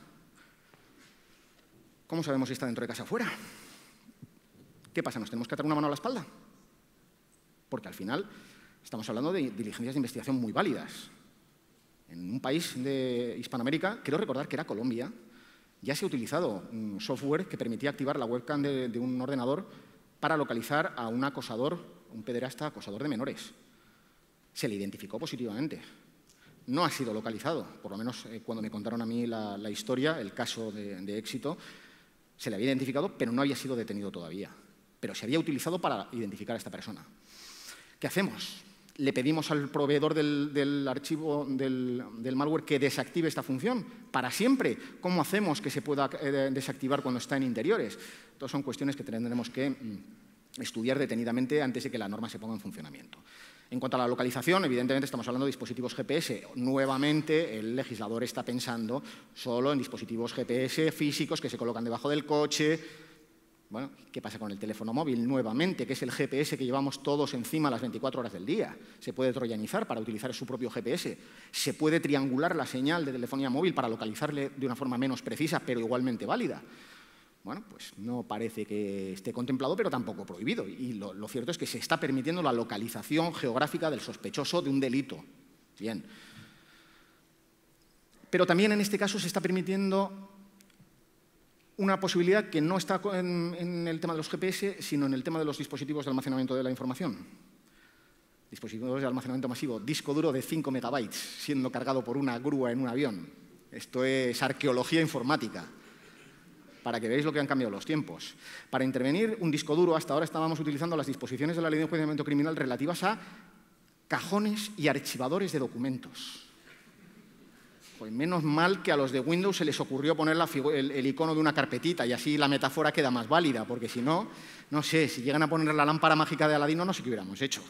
¿Cómo sabemos si está dentro de casa o fuera? ¿Qué pasa? ¿Nos tenemos que atar una mano a la espalda? Porque al final estamos hablando de diligencias de investigación muy válidas. En un país de Hispanoamérica, quiero recordar que era Colombia, ya se ha utilizado un software que permitía activar la webcam de, de un ordenador para localizar a un acosador, un pederasta acosador de menores. Se le identificó positivamente. No ha sido localizado, por lo menos eh, cuando me contaron a mí la, la historia, el caso de, de éxito, se le había identificado, pero no había sido detenido todavía. Pero se había utilizado para identificar a esta persona. ¿Qué hacemos? Le pedimos al proveedor del, del archivo del, del malware que desactive esta función para siempre. ¿Cómo hacemos que se pueda eh, desactivar cuando está en interiores? Todas son cuestiones que tendremos que mm, estudiar detenidamente antes de que la norma se ponga en funcionamiento. En cuanto a la localización, evidentemente estamos hablando de dispositivos G P S. Nuevamente, el legislador está pensando solo en dispositivos G P S físicos que se colocan debajo del coche. Bueno, ¿qué pasa con el teléfono móvil? Nuevamente, que es el G P S que llevamos todos encima las veinticuatro horas del día. Se puede troyanizar para utilizar su propio G P S. Se puede triangular la señal de telefonía móvil para localizarle de una forma menos precisa, pero igualmente válida. Bueno, pues no parece que esté contemplado, pero tampoco prohibido. Y lo, lo cierto es que se está permitiendo la localización geográfica del sospechoso de un delito. Bien. Pero también en este caso se está permitiendo una posibilidad que no está en, en el tema de los G P S, sino en el tema de los dispositivos de almacenamiento de la información. Dispositivos de almacenamiento masivo, disco duro de cinco megabytes, siendo cargado por una grúa en un avión. Esto es arqueología informática, para que veáis lo que han cambiado los tiempos. Para intervenir un disco duro, hasta ahora estábamos utilizando las disposiciones de la Ley de Enjuiciamiento Criminal relativas a cajones y archivadores de documentos. Pues menos mal que a los de Windows se les ocurrió poner la el, el icono de una carpetita y así la metáfora queda más válida, porque si no, no sé, si llegan a poner la lámpara mágica de Aladino no sé qué hubiéramos hecho.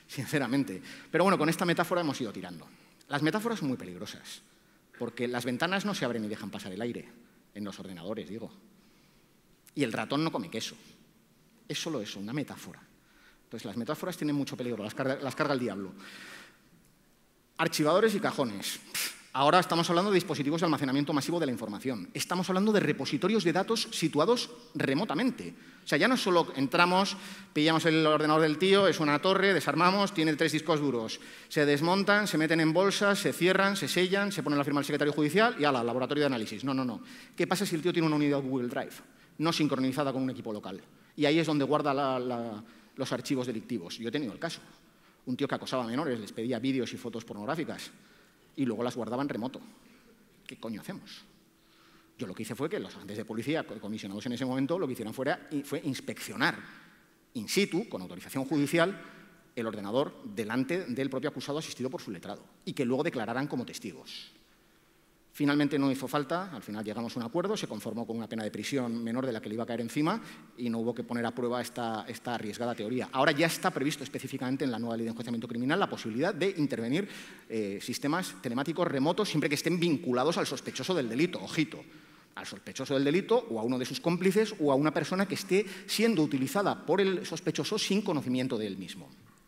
sinceramente. Pero bueno, con esta metáfora hemos ido tirando. Las metáforas son muy peligrosas, porque las ventanas no se abren y dejan pasar el aire, en los ordenadores, digo. Y el ratón no come queso. Es solo eso, una metáfora. Entonces, las metáforas tienen mucho peligro, las carga, las carga el diablo. Archivadores y cajones. Ahora estamos hablando de dispositivos de almacenamiento masivo de la información. Estamos hablando de repositorios de datos situados remotamente. O sea, ya no solo entramos, pillamos el ordenador del tío, es una torre, desarmamos, tiene tres discos duros. Se desmontan, se meten en bolsas, se cierran, se sellan, se pone la firma del secretario judicial y ala, laboratorio de análisis. No, no, no. ¿Qué pasa si el tío tiene una unidad Google Drive no sincronizada con un equipo local? Y ahí es donde guarda la, la, los archivos delictivos. Yo he tenido el caso. Un tío que acosaba a menores, les pedía vídeos y fotos pornográficas y luego las guardaba en remoto. ¿Qué coño hacemos? Yo lo que hice fue que los agentes de policía comisionados en ese momento lo que hicieron fuera, fue inspeccionar in situ, con autorización judicial, el ordenador delante del propio acusado asistido por su letrado y que luego declararan como testigos. Finalmente no hizo falta, al final llegamos a un acuerdo, se conformó con una pena de prisión menor de la que le iba a caer encima y no hubo que poner a prueba esta, esta arriesgada teoría. Ahora ya está previsto específicamente en la nueva ley de enjuiciamiento criminal la posibilidad de intervenir eh, sistemas telemáticos remotos siempre que estén vinculados al sospechoso del delito, ojito, al sospechoso del delito o a uno de sus cómplices o a una persona que esté siendo utilizada por el sospechoso sin conocimiento de él mismo.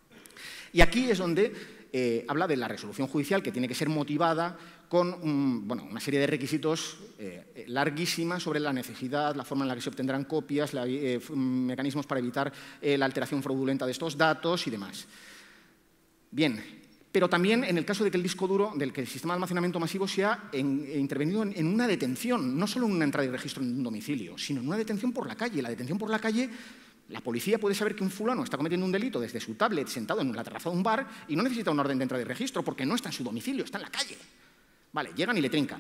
Y aquí es donde eh, habla de la resolución judicial que tiene que ser motivada con un, bueno, una serie de requisitos eh, larguísimas sobre la necesidad, la forma en la que se obtendrán copias, la, eh, mecanismos para evitar eh, la alteración fraudulenta de estos datos y demás. Bien, pero también en el caso de que el disco duro, del que el sistema de almacenamiento masivo sea en, eh, intervenido en, en una detención, no solo en una entrada y registro en un domicilio, sino en una detención por la calle. La detención por la calle, la policía puede saber que un fulano está cometiendo un delito desde su tablet sentado en la terraza de un bar y no necesita una orden de entrada y registro porque no está en su domicilio, está en la calle. Vale, llegan y le trincan.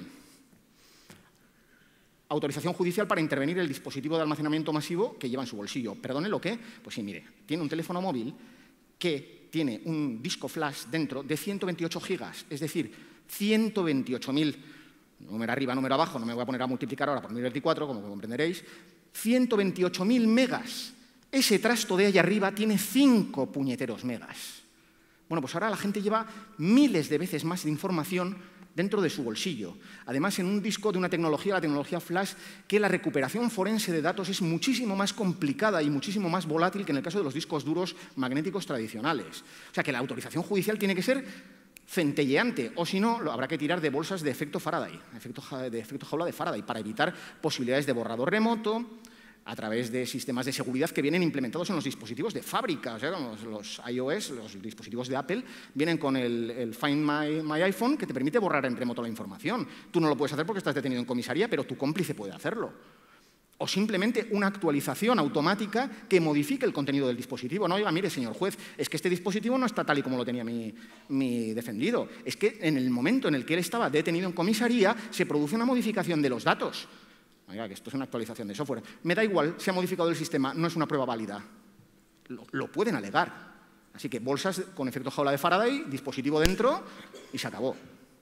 Autorización judicial para intervenir el dispositivo de almacenamiento masivo que lleva en su bolsillo. ¿Perdone lo que? Pues sí, mire, tiene un teléfono móvil que tiene un disco flash dentro de ciento veintiocho gigas, es decir, ciento veintiocho mil, número arriba, número abajo, no me voy a poner a multiplicar ahora por mil veinticuatro, como comprenderéis, ciento veintiocho mil megas. Ese trasto de ahí arriba tiene cinco puñeteros megas. Bueno, pues ahora la gente lleva miles de veces más de información dentro de su bolsillo. Además, en un disco de una tecnología, la tecnología flash, que la recuperación forense de datos es muchísimo más complicada y muchísimo más volátil que en el caso de los discos duros magnéticos tradicionales. O sea, que la autorización judicial tiene que ser centelleante, o si no, habrá que tirar de bolsas de efecto Faraday, de efecto jaula de Faraday, para evitar posibilidades de borrador remoto, a través de sistemas de seguridad que vienen implementados en los dispositivos de fábrica. O sea, los, los iOS, los dispositivos de Apple, vienen con el, el Find My, My iPhone, que te permite borrar en remoto la información. Tú no lo puedes hacer porque estás detenido en comisaría, pero tu cómplice puede hacerlo. O simplemente una actualización automática que modifique el contenido del dispositivo. No, oiga, mire, señor juez, es que este dispositivo no está tal y como lo tenía mi, mi defendido. Es que en el momento en el que él estaba detenido en comisaría, se produce una modificación de los datos. Oiga, que esto es una actualización de software. Me da igual, se ha modificado el sistema, no es una prueba válida. Lo, lo pueden alegar. Así que bolsas con efecto jaula de Faraday, dispositivo dentro y se acabó.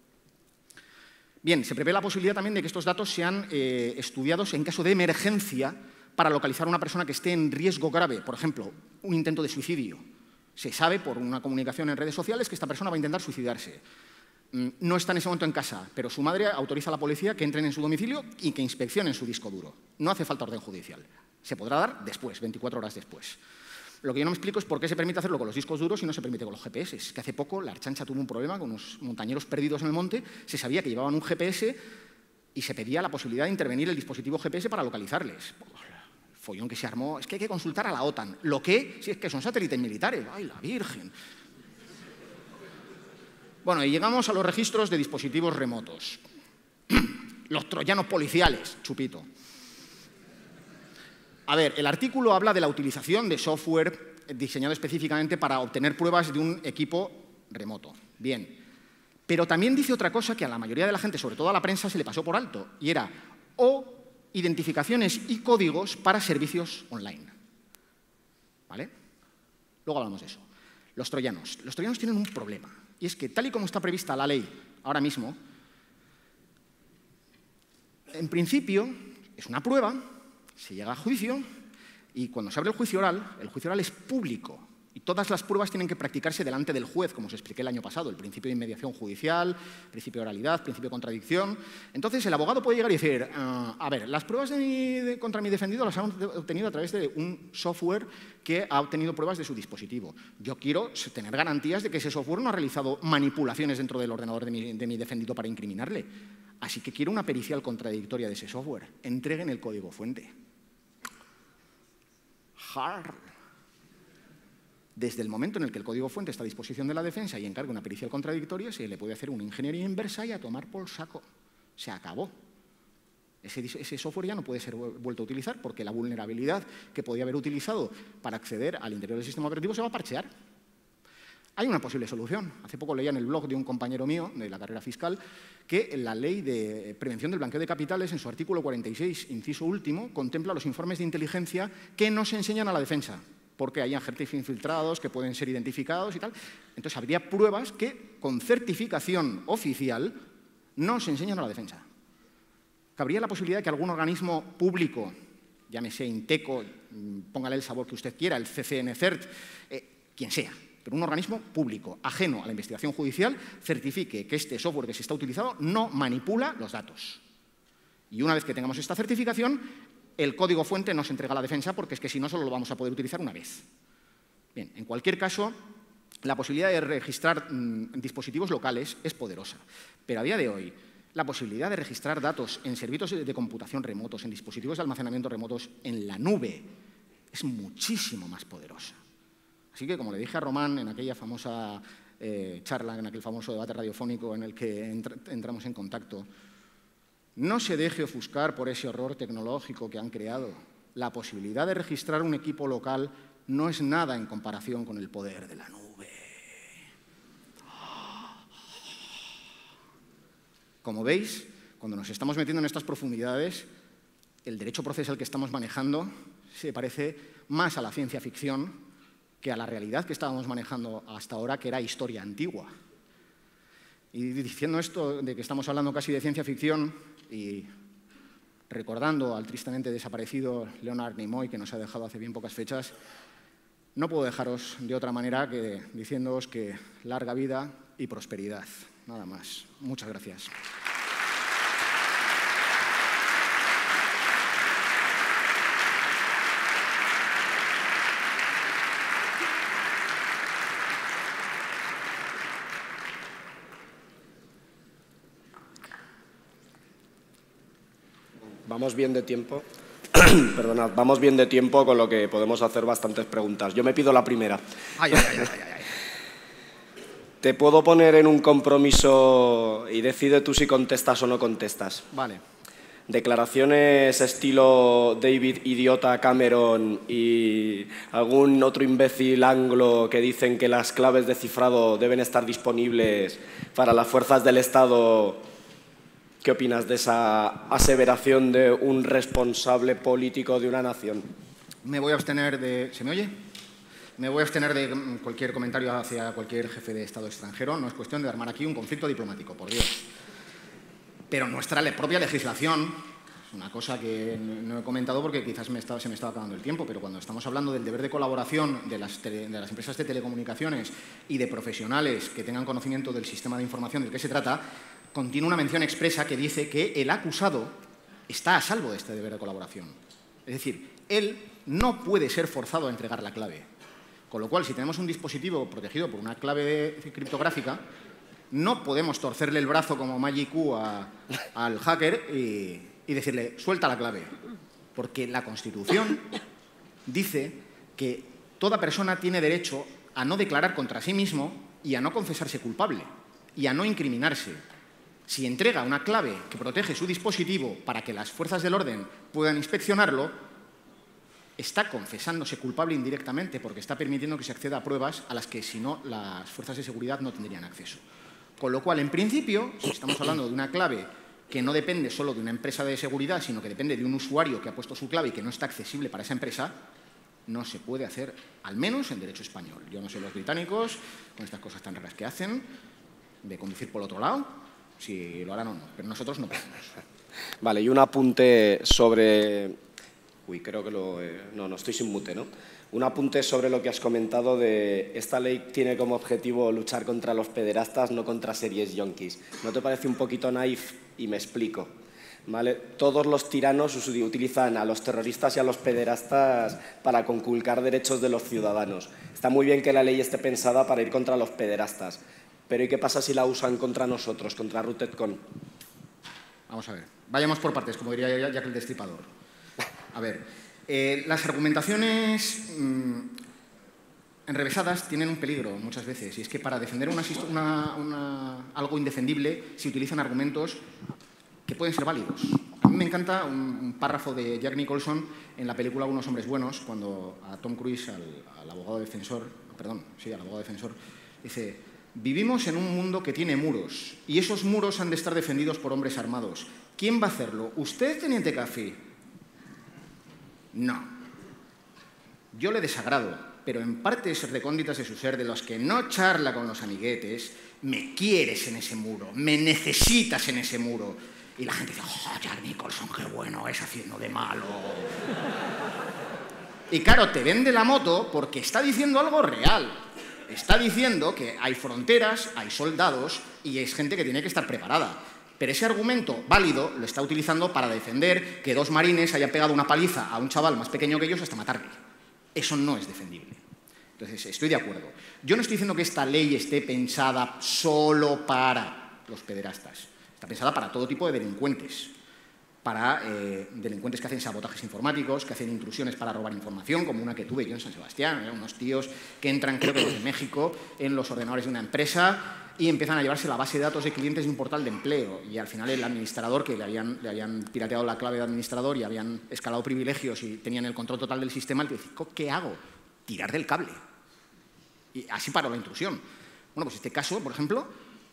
Bien, se prevé la posibilidad también de que estos datos sean eh, estudiados en caso de emergencia para localizar a una persona que esté en riesgo grave. Por ejemplo, un intento de suicidio. Se sabe por una comunicación en redes sociales que esta persona va a intentar suicidarse. No está en ese momento en casa, pero su madre autoriza a la policía que entren en su domicilio y que inspeccionen su disco duro. No hace falta orden judicial. Se podrá dar después, veinticuatro horas después. Lo que yo no me explico es por qué se permite hacerlo con los discos duros y no se permite con los G P S. Es que hace poco la Archancha tuvo un problema con unos montañeros perdidos en el monte, se sabía que llevaban un G P S y se pedía la posibilidad de intervenir el dispositivo G P S para localizarles. El follón que se armó, es que hay que consultar a la OTAN. ¿Lo qué? Si es que son satélites militares. ¡Ay, la Virgen! Bueno, y llegamos a los registros de dispositivos remotos. Los troyanos policiales, chupito. A ver, el artículo habla de la utilización de software diseñado específicamente para obtener pruebas de un equipo remoto. Bien. Pero también dice otra cosa que a la mayoría de la gente, sobre todo a la prensa, se le pasó por alto, y era o identificaciones y códigos para servicios online. ¿Vale? Luego hablamos de eso. Los troyanos. Los troyanos tienen un problema. Y es que, tal y como está prevista la ley ahora mismo, en principio es una prueba, se llega a juicio y cuando se abre el juicio oral, el juicio oral es público. Y todas las pruebas tienen que practicarse delante del juez, como os expliqué el año pasado, el principio de inmediación judicial, principio de oralidad, principio de contradicción. Entonces, el abogado puede llegar y decir, uh, a ver, las pruebas de mi, de, contra mi defendido las han obtenido a través de un software que ha obtenido pruebas de su dispositivo. Yo quiero tener garantías de que ese software no ha realizado manipulaciones dentro del ordenador de mi, de mi defendido para incriminarle. Así que quiero una pericial contradictoria de ese software. Entreguen el código fuente. Hard. Desde el momento en el que el código fuente está a disposición de la defensa y encarga una pericial contradictoria, se le puede hacer una ingeniería inversa y a tomar por saco. Se acabó. Ese, ese software ya no puede ser vuelto a utilizar porque la vulnerabilidad que podía haber utilizado para acceder al interior del sistema operativo se va a parchear. Hay una posible solución. Hace poco leía en el blog de un compañero mío de la carrera fiscal que la ley de prevención del blanqueo de capitales, en su artículo cuarenta y seis, inciso último, contempla los informes de inteligencia que no se enseñan a la defensa, porque hay agentes infiltrados que pueden ser identificados y tal. Entonces, habría pruebas que, con certificación oficial, no se enseñan a la defensa. Cabría la posibilidad de que algún organismo público, llámese Inteco, póngale el sabor que usted quiera, el C C N CERT, eh, quien sea, pero un organismo público, ajeno a la investigación judicial, certifique que este software que se está utilizando no manipula los datos. Y una vez que tengamos esta certificación, el código fuente no se entrega a la defensa porque es que si no solo lo vamos a poder utilizar una vez. Bien, en cualquier caso, la posibilidad de registrar mmm, dispositivos locales es poderosa, pero a día de hoy la posibilidad de registrar datos en servicios de computación remotos, en dispositivos de almacenamiento remotos en la nube, es muchísimo más poderosa. Así que, como le dije a Román en aquella famosa eh, charla, en aquel famoso debate radiofónico en el que entra, entramos en contacto, no se deje ofuscar por ese horror tecnológico que han creado. La posibilidad de registrar un equipo local no es nada en comparación con el poder de la nube. Como veis, cuando nos estamos metiendo en estas profundidades, el derecho procesal que estamos manejando se parece más a la ciencia ficción que a la realidad que estábamos manejando hasta ahora, que era historia antigua. Y diciendo esto de que estamos hablando casi de ciencia ficción y recordando al tristemente desaparecido Leonard Nimoy, que nos ha dejado hace bien pocas fechas, no puedo dejaros de otra manera que diciéndoos que larga vida y prosperidad. Nada más. Muchas gracias. Vamos bien de tiempo. Perdonad, vamos bien de tiempo, con lo que podemos hacer bastantes preguntas. Yo me pido la primera. Ay, ay, ay, ay, ay, ay. Te puedo poner en un compromiso y decide tú si contestas o no contestas. Vale. Declaraciones estilo David Idiota Cameron y algún otro imbécil anglo que dicen que las claves de cifrado deben estar disponibles para las fuerzas del Estado. ¿Qué opinas de esa aseveración de un responsable político de una nación? Me voy a abstener de... ¿Se me oye? Me voy a abstener de cualquier comentario hacia cualquier jefe de Estado extranjero. No es cuestión de armar aquí un conflicto diplomático, por Dios. Pero nuestra propia legislación, es una cosa que no he comentado porque quizás me estaba, se me estaba acabando el tiempo, pero cuando estamos hablando del deber de colaboración de las, tele, de las empresas de telecomunicaciones y de profesionales que tengan conocimiento del sistema de información del que se trata, contiene una mención expresa que dice que el acusado está a salvo de este deber de colaboración. Es decir, él no puede ser forzado a entregar la clave. Con lo cual, si tenemos un dispositivo protegido por una clave criptográfica, no podemos torcerle el brazo como Magic Q a, al hacker y, y decirle, suelta la clave. Porque la Constitución dice que toda persona tiene derecho a no declarar contra sí mismo y a no confesarse culpable y a no incriminarse. Si entrega una clave que protege su dispositivo para que las fuerzas del orden puedan inspeccionarlo, está confesándose culpable indirectamente porque está permitiendo que se acceda a pruebas a las que, si no, las fuerzas de seguridad no tendrían acceso. Con lo cual, en principio, si estamos hablando de una clave que no depende solo de una empresa de seguridad, sino que depende de un usuario que ha puesto su clave y que no está accesible para esa empresa, no se puede hacer, al menos en derecho español. Yo no sé los británicos, con estas cosas tan raras que hacen, de conducir por el otro lado, si lo harán o no, pero nosotros no podemos. Vale, y un apunte sobre... Uy, creo que lo... Eh... No, no, estoy sin mute, ¿no? Un apunte sobre lo que has comentado de esta ley tiene como objetivo luchar contra los pederastas, no contra series yonkis. ¿No te parece un poquito naif? Y me explico. ¿Vale? Todos los tiranos utilizan a los terroristas y a los pederastas para conculcar derechos de los ciudadanos. Está muy bien que la ley esté pensada para ir contra los pederastas, pero ¿y qué pasa si la usan contra nosotros, contra RootedCon? Vamos a ver, vayamos por partes, como diría Jack el Destripador. A ver, eh, las argumentaciones mmm, enrevesadas tienen un peligro muchas veces, y es que para defender una, una, una, algo indefendible se utilizan argumentos que pueden ser válidos. A mí me encanta un, un párrafo de Jack Nicholson en la película Unos hombres buenos, cuando a Tom Cruise, al, al abogado defensor, perdón, sí, al abogado defensor, dice: vivimos en un mundo que tiene muros, y esos muros han de estar defendidos por hombres armados. ¿Quién va a hacerlo? ¿Usted, teniente Caffey? No. Yo le desagrado, pero en partes recónditas de su ser, de los que no charla con los amiguetes, me quieres en ese muro, me necesitas en ese muro. Y la gente dice: oh, Jack Nicholson, qué bueno es haciendo de malo. Y claro, te vende la moto porque está diciendo algo real. Está diciendo que hay fronteras, hay soldados y es gente que tiene que estar preparada. Pero ese argumento válido lo está utilizando para defender que dos marines hayan pegado una paliza a un chaval más pequeño que ellos hasta matarle. Eso no es defendible. Entonces, estoy de acuerdo. Yo no estoy diciendo que esta ley esté pensada solo para los pederastas. Está pensada para todo tipo de delincuentes. Para eh, delincuentes que hacen sabotajes informáticos, que hacen intrusiones para robar información, como una que tuve yo en San Sebastián, ¿eh? Unos tíos que entran, creo que desde México, en los ordenadores de una empresa y empiezan a llevarse la base de datos de clientes de un portal de empleo. Y al final el administrador, que le habían, le habían pirateado la clave de administrador y habían escalado privilegios y tenían el control total del sistema, le dice: ¿qué hago? Tirar del cable. Y así paró la intrusión. Bueno, pues este caso, por ejemplo,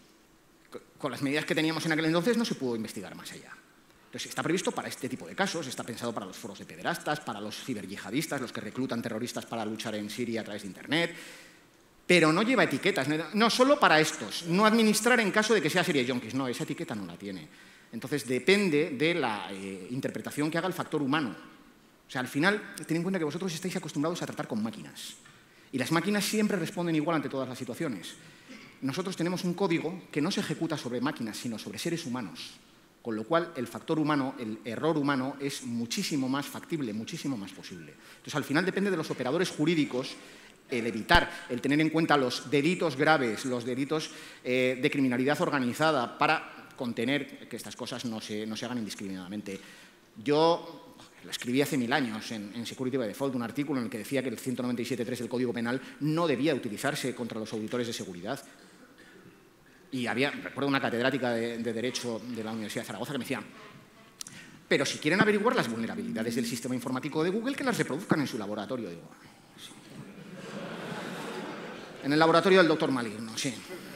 con las medidas que teníamos en aquel entonces, no se pudo investigar más allá. Entonces, está previsto para este tipo de casos, está pensado para los foros de pederastas, para los ciberyihadistas, los que reclutan terroristas para luchar en Siria a través de Internet, pero no lleva etiquetas. No, solo para estos. No administrar en caso de que sea serie yonkis. No, esa etiqueta no la tiene. Entonces, depende de la eh, interpretación que haga el factor humano. O sea, al final, ten en cuenta que vosotros estáis acostumbrados a tratar con máquinas. Y las máquinas siempre responden igual ante todas las situaciones. Nosotros tenemos un código que no se ejecuta sobre máquinas, sino sobre seres humanos. Con lo cual, el factor humano, el error humano, es muchísimo más factible, muchísimo más posible. Entonces, al final depende de los operadores jurídicos el evitar, el tener en cuenta los delitos graves, los delitos eh, de criminalidad organizada para contener que estas cosas no se, no se hagan indiscriminadamente. Yo lo escribí hace mil años en, en Security by Default, un artículo en el que decía que el ciento noventa y siete punto tres del Código Penal no debía utilizarse contra los auditores de seguridad. Y había, recuerdo una catedrática de, de Derecho de la Universidad de Zaragoza que me decía: pero si quieren averiguar las vulnerabilidades del sistema informático de Google, que las reproduzcan en su laboratorio. Digo, sí. En el laboratorio del doctor Maligno, sí.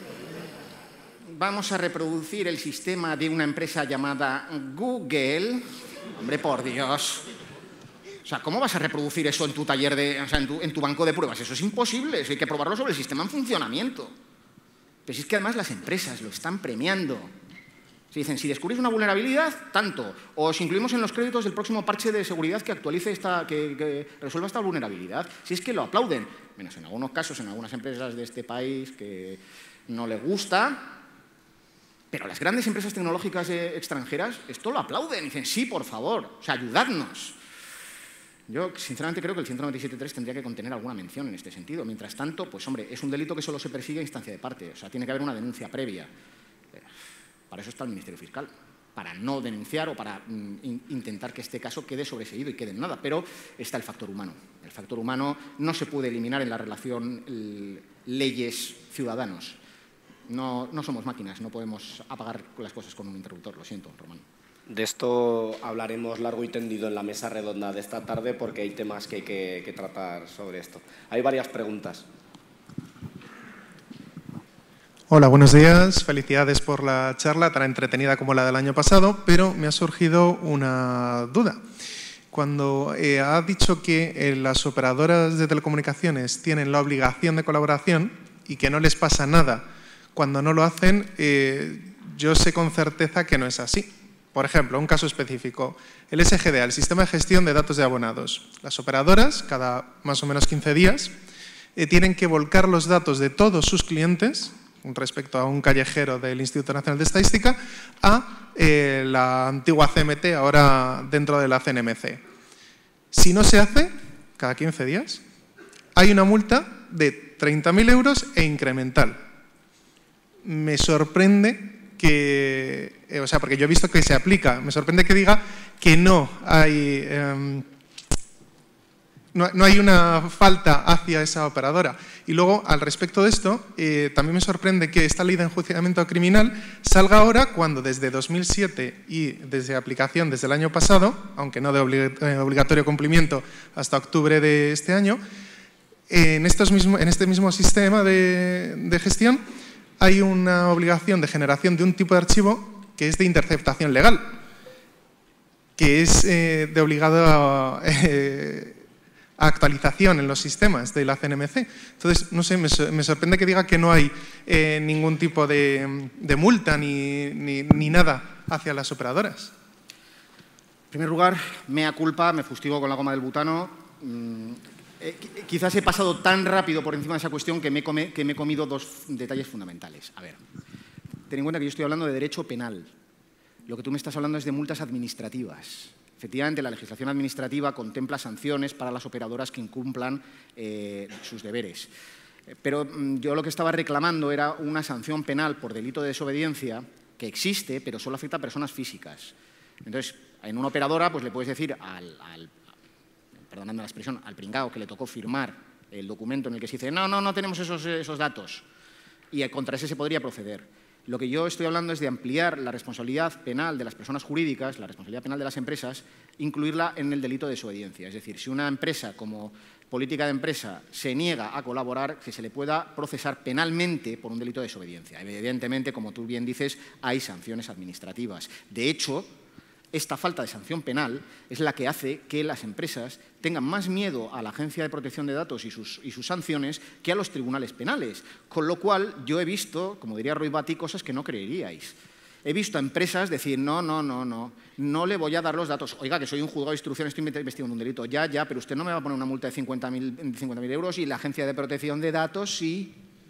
Vamos a reproducir el sistema de una empresa llamada Google. Hombre, por Dios. O sea, ¿cómo vas a reproducir eso en tu taller, de, o sea, en tu, en tu banco de pruebas? Eso es imposible. Eso hay que probarlo sobre el sistema en funcionamiento. Pero si es que además las empresas lo están premiando. Si dicen: si descubrís una vulnerabilidad, tanto. O os incluimos en los créditos del próximo parche de seguridad que actualice esta, que, que resuelva esta vulnerabilidad. Si es que lo aplauden. Menos en algunos casos, en algunas empresas de este país que no les gusta. Pero las grandes empresas tecnológicas eh, extranjeras esto lo aplauden. Dicen: sí, por favor, o sea, ayudadnos. Yo, sinceramente, creo que el ciento noventa y siete punto tres tendría que contener alguna mención en este sentido. Mientras tanto, pues hombre, es un delito que solo se persigue a instancia de parte. O sea, tiene que haber una denuncia previa. Para eso está el Ministerio Fiscal, para no denunciar o para mm, in, intentar que este caso quede sobreseído y quede en nada. Pero está el factor humano. El factor humano no se puede eliminar en la relación leyes-ciudadanos. No, no somos máquinas, no podemos apagar las cosas con un interruptor. Lo siento, Román. De esto hablaremos largo y tendido en la mesa redonda de esta tarde porque hay temas que hay que, que tratar sobre esto. Hay varias preguntas. Hola, buenos días. Felicidades por la charla tan entretenida como la del año pasado, pero me ha surgido una duda. Cuando eh, ha dicho que eh, las operadoras de telecomunicaciones tienen la obligación de colaboración y que no les pasa nada cuando no lo hacen, eh, yo sé con certeza que no es así. Por ejemplo, un caso específico, el S G D A, el Sistema de Gestión de Datos de Abonados. Las operadoras, cada más o menos quince días, eh, tienen que volcar los datos de todos sus clientes, respecto a un callejero del Instituto Nacional de Estadística, a eh, la antigua C M T, ahora dentro de la C N M C. Si no se hace, cada quince días, hay una multa de treinta mil euros e incremental. Me sorprende que, eh, o sea, porque yo he visto que se aplica, me sorprende que diga que no hay, eh, no, no hay una falta hacia esa operadora. Y luego, al respecto de esto, eh, también me sorprende que esta ley de enjuiciamiento criminal salga ahora cuando desde dos mil siete y desde aplicación desde el año pasado, aunque no de obligatorio cumplimiento hasta octubre de este año, en, estos mismo, en este mismo sistema de, de gestión hay una obligación de generación de un tipo de archivo que es de interceptación legal, que es eh, de obligado eh, actualización en los sistemas de la C N M C. Entonces, no sé, me, me sorprende que diga que no hay eh, ningún tipo de, de multa ni, ni, ni nada hacia las operadoras. En primer lugar, mea culpa, me fustigo con la goma del butano. Mm, eh, quizás he pasado tan rápido por encima de esa cuestión que me, come, que me he comido dos detalles fundamentales. A ver, ten en cuenta que yo estoy hablando de derecho penal. Lo que tú me estás hablando es de multas administrativas. Efectivamente, la legislación administrativa contempla sanciones para las operadoras que incumplan eh, sus deberes. Pero mm, yo lo que estaba reclamando era una sanción penal por delito de desobediencia que existe, pero solo afecta a personas físicas. Entonces, en una operadora pues le puedes decir al, al perdonadme la expresión, al pringao que le tocó firmar el documento en el que se dice no, no, no tenemos esos, esos datos, y contra ese se podría proceder. Lo que yo estoy hablando es de ampliar la responsabilidad penal de las personas jurídicas, la responsabilidad penal de las empresas, incluirla en el delito de desobediencia. Es decir, si una empresa, como política de empresa, se niega a colaborar, que se le pueda procesar penalmente por un delito de desobediencia. Evidentemente, como tú bien dices, hay sanciones administrativas. De hecho, esta falta de sanción penal es la que hace que las empresas tengan más miedo a la Agencia de Protección de Datos y sus, y sus sanciones que a los tribunales penales. Con lo cual, yo he visto, como diría Roy Batty, cosas que no creeríais. He visto a empresas decir, no, no, no, no, no le voy a dar los datos. Oiga, que soy un juzgado de instrucción, estoy investigando un delito. Ya, ya, pero usted no me va a poner una multa de cincuenta mil euros y la Agencia de Protección de Datos sí.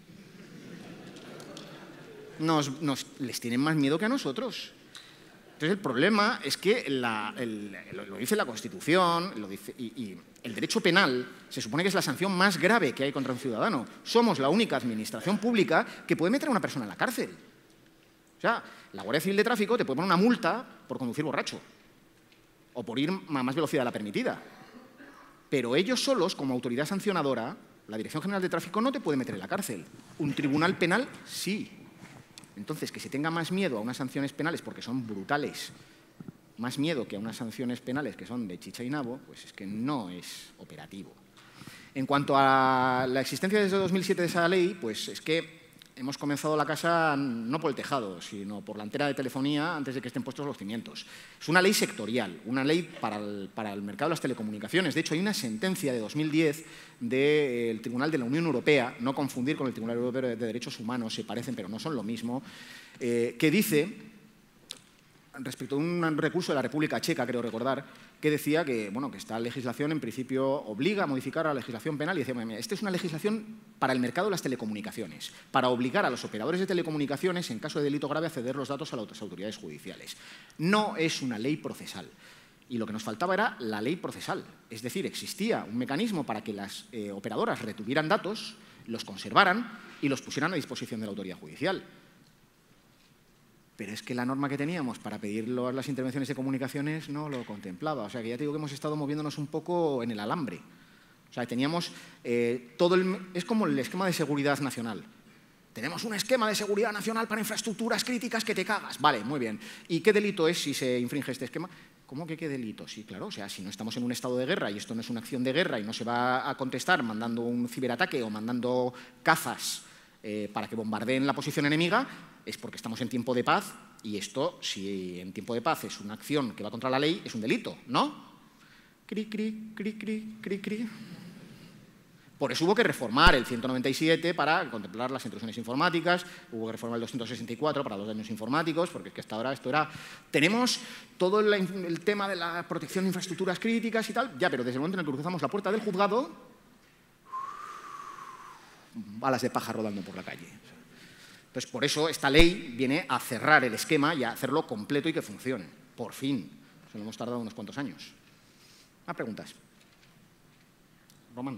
Nos, nos, les tienen más miedo que a nosotros. Entonces, el problema es que la, el, lo dice la Constitución lo dice, y, y el derecho penal se supone que es la sanción más grave que hay contra un ciudadano. Somos la única administración pública que puede meter a una persona en la cárcel. O sea, la Guardia Civil de Tráfico te puede poner una multa por conducir borracho o por ir a más velocidad de la permitida. Pero ellos solos, como autoridad sancionadora, la Dirección General de Tráfico no te puede meter en la cárcel. Un tribunal penal, sí. Entonces, que se tenga más miedo a unas sanciones penales porque son brutales, más miedo que a unas sanciones penales que son de chicha y nabo, pues es que no es operativo. En cuanto a la existencia desde dos mil siete de esa ley, pues es que hemos comenzado la casa no por el tejado, sino por la antena de telefonía antes de que estén puestos los cimientos. Es una ley sectorial, una ley para el, para el mercado de las telecomunicaciones. De hecho, hay una sentencia de dos mil diez del Tribunal de la Unión Europea, no confundir con el Tribunal Europeo de Derechos Humanos, se parecen pero no son lo mismo, eh, que dice, respecto a un recurso de la República Checa, creo recordar, que decía que, bueno, que esta legislación en principio obliga a modificar la legislación penal y decía, mira, esta es una legislación para el mercado de las telecomunicaciones, para obligar a los operadores de telecomunicaciones, en caso de delito grave, a ceder los datos a las autoridades judiciales. No es una ley procesal. Y lo que nos faltaba era la ley procesal. Es decir, existía un mecanismo para que las eh, operadoras retuvieran datos, los conservaran y los pusieran a disposición de la autoridad judicial. Pero es que la norma que teníamos para pedir las intervenciones de comunicaciones no lo contemplaba. O sea, que ya te digo que hemos estado moviéndonos un poco en el alambre. O sea, teníamos eh, todo el... Es como el esquema de seguridad nacional. Tenemos un esquema de seguridad nacional para infraestructuras críticas que te cagas. Vale, muy bien. ¿Y qué delito es si se infringe este esquema? ¿Cómo que qué delito? Sí, claro. O sea, si no estamos en un estado de guerra y esto no es una acción de guerra y no se va a contestar mandando un ciberataque o mandando cazas eh, para que bombardeen la posición enemiga, es porque estamos en tiempo de paz y esto, si en tiempo de paz es una acción que va contra la ley, es un delito, ¿no? Cri, cri, cri, cri, cri, cri. Por eso hubo que reformar el ciento noventa y siete para contemplar las intrusiones informáticas, hubo que reformar el doscientos sesenta y cuatro para los daños informáticos, porque es que hasta ahora esto era... Tenemos todo el, el tema de la protección de infraestructuras críticas y tal, ya, pero desde el momento en el que cruzamos la puerta del juzgado, balas de paja rodando por la calle. Entonces, por eso esta ley viene a cerrar el esquema y a hacerlo completo y que funcione. Por fin. Eso lo hemos tardado unos cuantos años. ¿Más preguntas? Román.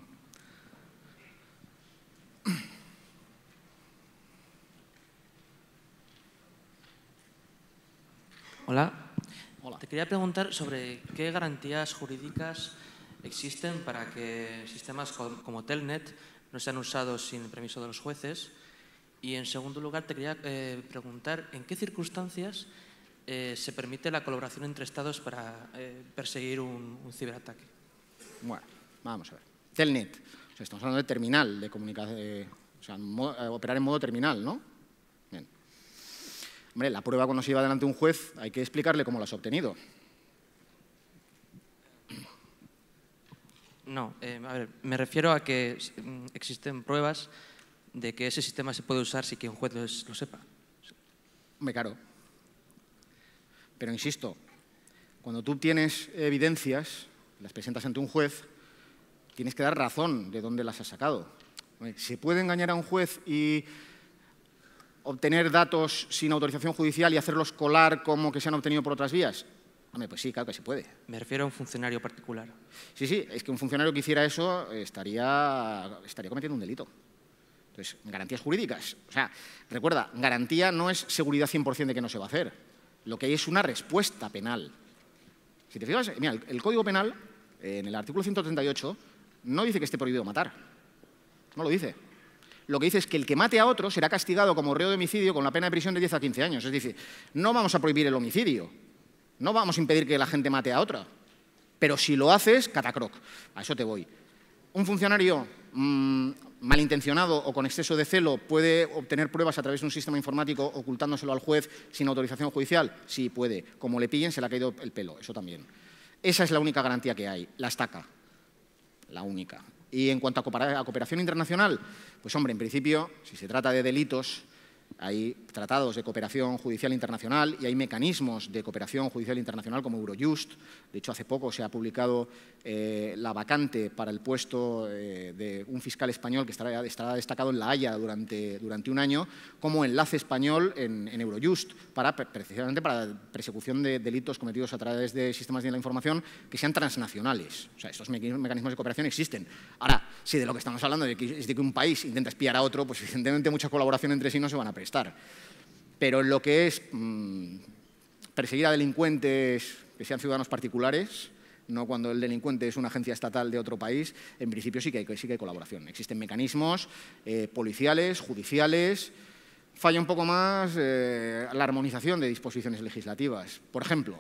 Hola. Hola. Te quería preguntar sobre qué garantías jurídicas existen para que sistemas como Telnet no sean usados sin el permiso de los jueces. Y, en segundo lugar, te quería eh, preguntar en qué circunstancias eh, se permite la colaboración entre Estados para eh, perseguir un, un ciberataque. Bueno, vamos a ver. Telnet. O sea, estamos hablando de terminal, de comunicación, eh, o sea, modo, eh, operar en modo terminal, ¿no? Bien. Hombre, la prueba cuando se lleva delante de un juez hay que explicarle cómo lo has obtenido. No, eh, a ver, me refiero a que existen pruebas de que ese sistema se puede usar sin que un juez lo, lo sepa. Hombre, claro. Pero insisto, cuando tú tienes evidencias, las presentas ante un juez, tienes que dar razón de dónde las has sacado. ¿Se puede engañar a un juez y obtener datos sin autorización judicial y hacerlos colar como que se han obtenido por otras vías? Hombre, pues sí, claro que se puede. Me refiero a un funcionario particular. Sí, sí, es que un funcionario que hiciera eso estaría, estaría cometiendo un delito. Entonces, garantías jurídicas. O sea, recuerda, garantía no es seguridad cien por cien de que no se va a hacer. Lo que hay es una respuesta penal. Si te fijas, mira, el, el Código Penal, en el artículo ciento treinta y ocho, no dice que esté prohibido matar. No lo dice. Lo que dice es que el que mate a otro será castigado como reo de homicidio con la pena de prisión de diez a quince años. Es decir, no vamos a prohibir el homicidio. No vamos a impedir que la gente mate a otra. Pero si lo haces, catacroc. A eso te voy. Un funcionario mmm, malintencionado o con exceso de celo puede obtener pruebas a través de un sistema informático ocultándoselo al juez sin autorización judicial. Sí, puede. Como le pillen, se le ha caído el pelo. Eso también. Esa es la única garantía que hay. La estaca. La única. Y en cuanto a cooperación internacional, pues hombre, en principio, si se trata de delitos, hay tratados de cooperación judicial internacional y hay mecanismos de cooperación judicial internacional como Eurojust. De hecho, hace poco se ha publicado eh, la vacante para el puesto eh, de un fiscal español que estará, estará destacado en La Haya durante, durante un año como enlace español en, en Eurojust, para, precisamente para persecución de delitos cometidos a través de sistemas de la información que sean transnacionales. O sea, estos mecanismos de cooperación existen. Ahora, si de lo que estamos hablando es de que un país intenta espiar a otro, pues evidentemente mucha colaboración entre sí no se van a prestar. Pero en lo que es mmm, perseguir a delincuentes que sean ciudadanos particulares, no cuando el delincuente es una agencia estatal de otro país, en principio sí que hay, sí que hay colaboración. Existen mecanismos eh, policiales, judiciales. Falla un poco más eh, la armonización de disposiciones legislativas. Por ejemplo,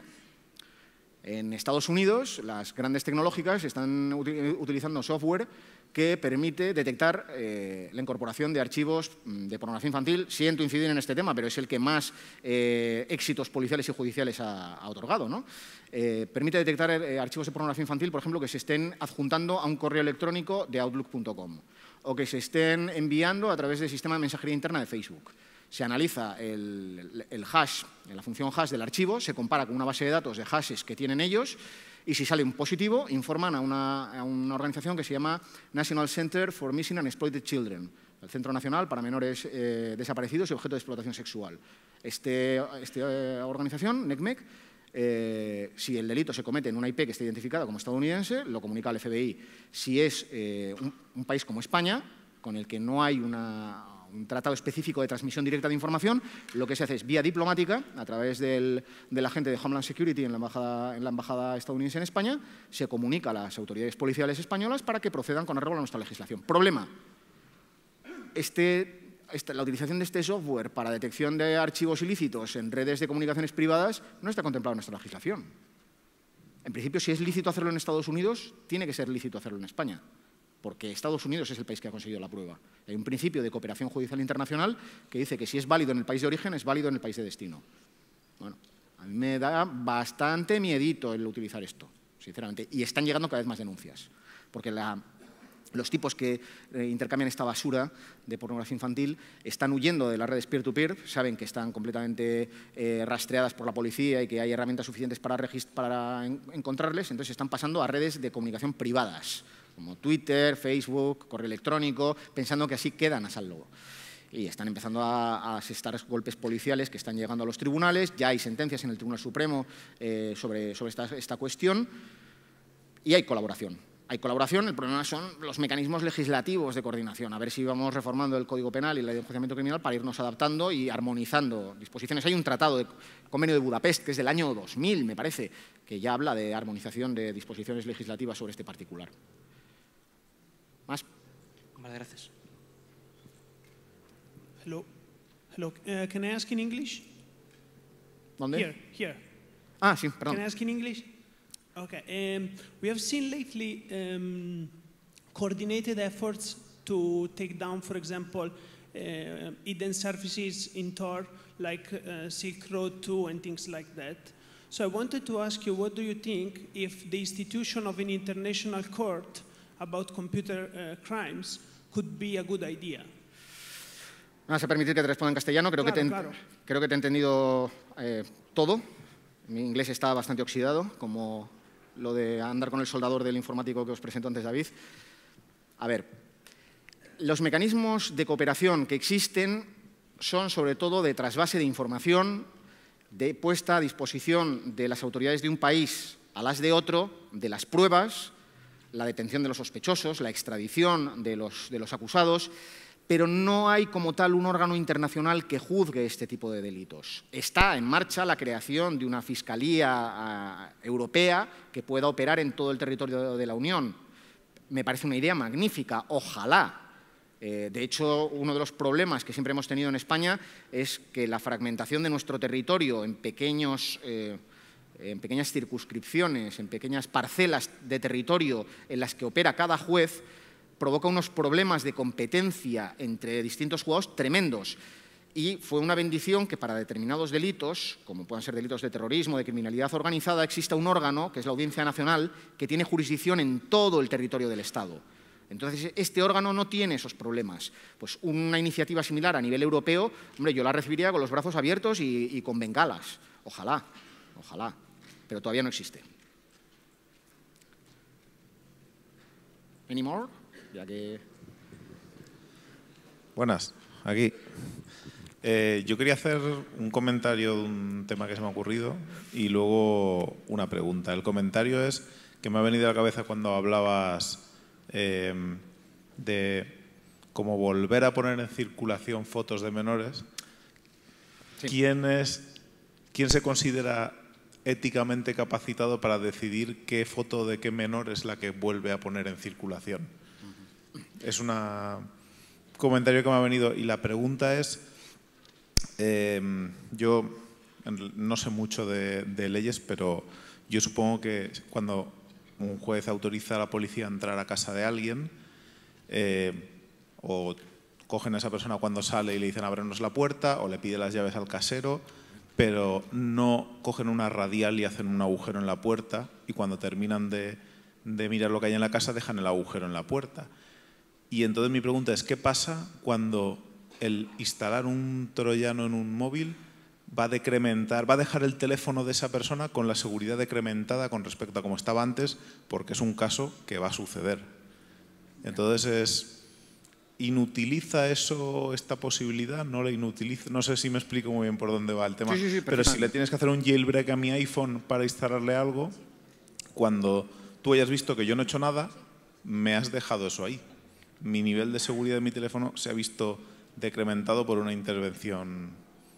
en Estados Unidos, las grandes tecnológicas están utilizando software que permite detectar eh, la incorporación de archivos de pornografía infantil. Siento incidir en este tema, pero es el que más eh, éxitos policiales y judiciales ha, ha otorgado, ¿no? Eh, permite detectar eh, archivos de pornografía infantil, por ejemplo, que se estén adjuntando a un correo electrónico de outlook punto com o que se estén enviando a través del sistema de mensajería interna de Facebook. Se analiza el, el hash, la función hash del archivo, se compara con una base de datos de hashes que tienen ellos y si sale un positivo, informan a una, a una organización que se llama National Center for Missing and Exploited Children, el Centro Nacional para Menores eh, Desaparecidos y Objeto de Explotación Sexual. Este, esta eh, organización, NECMEC, eh, si el delito se comete en una I P que esté identificada como estadounidense, lo comunica al F B I. Si es eh, un, un país como España, con el que no hay una... un tratado específico de transmisión directa de información, lo que se hace es vía diplomática, a través del, del agente de Homeland Security en la, embajada, en la embajada estadounidense en España, se comunica a las autoridades policiales españolas para que procedan con arreglo a nuestra legislación. Problema, este, este, la utilización de este software para detección de archivos ilícitos en redes de comunicaciones privadas no está contemplado en nuestra legislación. En principio, si es lícito hacerlo en Estados Unidos, tiene que ser lícito hacerlo en España, porque Estados Unidos es el país que ha conseguido la prueba. Hay un principio de cooperación judicial internacional que dice que si es válido en el país de origen, es válido en el país de destino. Bueno, a mí me da bastante miedito el utilizar esto, sinceramente, y están llegando cada vez más denuncias, porque la, los tipos que eh, intercambian esta basura de pornografía infantil están huyendo de las redes peer-to-peer, saben que están completamente eh, rastreadas por la policía y que hay herramientas suficientes para, para en encontrarles, entonces están pasando a redes de comunicación privadas, como Twitter, Facebook, correo electrónico, pensando que así quedan a salvo. Y están empezando a, a asestar golpes policiales que están llegando a los tribunales, ya hay sentencias en el Tribunal Supremo eh, sobre, sobre esta, esta cuestión y hay colaboración. Hay colaboración, el problema son los mecanismos legislativos de coordinación, a ver si vamos reformando el Código Penal y la Ley de Enjuiciamiento Criminal para irnos adaptando y armonizando disposiciones. Hay un tratado, de convenio de Budapest, que es del año dos mil, me parece, que ya habla de armonización de disposiciones legislativas sobre este particular. ¿Más? Vale, gracias. Hello. Hello. Uh, can I ask in English? ¿Dónde? Here, here. Ah, sí, perdón. Can I ask in English? Okay. Um, we have seen lately um, coordinated efforts to take down, for example, uh, hidden services in Tor, like uh, Silk Road two and things like that. So I wanted to ask you, what do you think if the institution of an international court about computer uh, crimes could be a good idea? Me vas a permitir que te responda en castellano. Creo, Claro, que, te, claro. creo que te he entendido eh, todo. Mi inglés está bastante oxidado, como lo de andar con el soldador del informático que os presentó antes David. A ver, los mecanismos de cooperación que existen son sobre todo de trasvase de información, de puesta a disposición de las autoridades de un país a las de otro, de las pruebas, la detención de los sospechosos, la extradición de los, de los acusados, pero no hay como tal un órgano internacional que juzgue este tipo de delitos. Está en marcha la creación de una Fiscalía uh, Europea que pueda operar en todo el territorio de la Unión. Me parece una idea magnífica, ojalá. Eh, de hecho, uno de los problemas que siempre hemos tenido en España es que la fragmentación de nuestro territorio en, pequeños, eh, en pequeñas circunscripciones, en pequeñas parcelas de territorio en las que opera cada juez, provoca unos problemas de competencia entre distintos juzgados tremendos. Y fue una bendición que para determinados delitos, como puedan ser delitos de terrorismo, de criminalidad organizada, exista un órgano, que es la Audiencia Nacional, que tiene jurisdicción en todo el territorio del Estado. Entonces, este órgano no tiene esos problemas. Pues una iniciativa similar a nivel europeo, hombre, yo la recibiría con los brazos abiertos y, y con bengalas. Ojalá, ojalá. Pero todavía no existe. ¿Any more? Ya que... Buenas, aquí. Eh, yo quería hacer un comentario de un tema que se me ha ocurrido y luego una pregunta. El comentario es que me ha venido a la cabeza cuando hablabas eh, de cómo volver a poner en circulación fotos de menores. Sí. ¿Quién es, quién se considera éticamente capacitado para decidir qué foto de qué menor es la que vuelve a poner en circulación? Es un comentario que me ha venido y la pregunta es, eh, yo no sé mucho de, de leyes, pero yo supongo que cuando un juez autoriza a la policía a entrar a casa de alguien eh, o cogen a esa persona cuando sale y le dicen ábrenos la puerta o le pide las llaves al casero, pero no cogen una radial y hacen un agujero en la puerta y cuando terminan de, de mirar lo que hay en la casa dejan el agujero en la puerta. Y entonces mi pregunta es, ¿qué pasa cuando el instalar un troyano en un móvil va a decrementar, va a dejar el teléfono de esa persona con la seguridad decrementada con respecto a como estaba antes, porque es un caso que va a suceder? Entonces, es, ¿inutiliza eso esta posibilidad? ¿No la inutiliza? No sé si me explico muy bien por dónde va el tema. Sí, sí, sí, pero si le tienes que hacer un jailbreak a mi iPhone para instalarle algo, cuando tú hayas visto que yo no he hecho nada, me has dejado eso ahí. Mi nivel de seguridad de mi teléfono se ha visto decrementado por una intervención.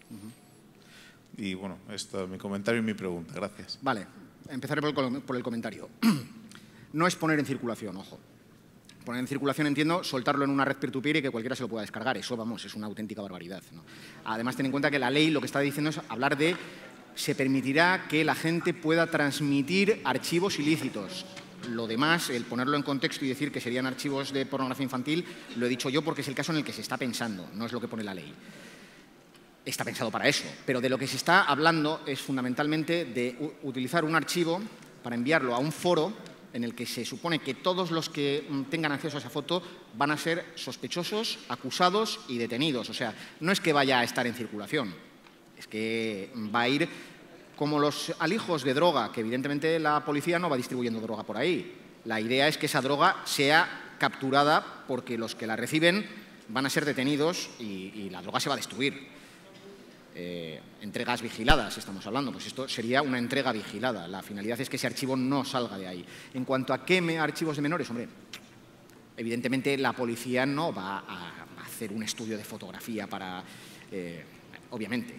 Uh-huh. Y bueno, esto es mi comentario y mi pregunta. Gracias. Vale, empezaré por el, por el comentario. No es poner en circulación, ojo. Poner en circulación, entiendo, soltarlo en una red peer-to-peer y que cualquiera se lo pueda descargar. Eso, vamos, es una auténtica barbaridad, ¿no? Además, ten en cuenta que la ley lo que está diciendo es hablar de se permitirá que la gente pueda transmitir archivos ilícitos. Lo demás, el ponerlo en contexto y decir que serían archivos de pornografía infantil, lo he dicho yo porque es el caso en el que se está pensando, no es lo que pone la ley. Está pensado para eso, pero de lo que se está hablando es fundamentalmente de utilizar un archivo para enviarlo a un foro en el que se supone que todos los que tengan acceso a esa foto van a ser sospechosos, acusados y detenidos. O sea, no es que vaya a estar en circulación, es que va a ir como los alijos de droga, que evidentemente la policía no va distribuyendo droga por ahí. La idea es que esa droga sea capturada porque los que la reciben van a ser detenidos y, y la droga se va a destruir. Eh, entregas vigiladas, estamos hablando, pues esto sería una entrega vigilada. La finalidad es que ese archivo no salga de ahí. En cuanto a qué archivos de menores, hombre, evidentemente la policía no va a hacer un estudio de fotografía para, eh, obviamente.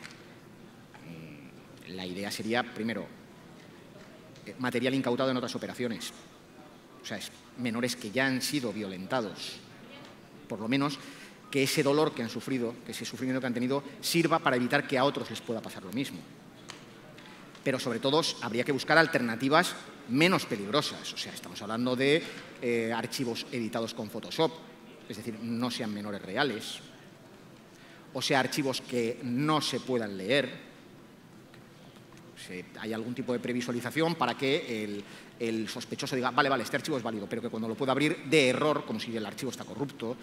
La idea sería, primero, material incautado en otras operaciones. O sea, es menores que ya han sido violentados, por lo menos que ese dolor que han sufrido, que ese sufrimiento que han tenido, sirva para evitar que a otros les pueda pasar lo mismo. Pero sobre todo habría que buscar alternativas menos peligrosas. O sea, estamos hablando de eh, archivos editados con Photoshop, es decir, no sean menores reales, o sea, archivos que no se puedan leer. Si hay algún tipo de previsualización para que el, el sospechoso diga, vale, vale, este archivo es válido, pero que cuando lo pueda abrir de error, como si el archivo está corrupto.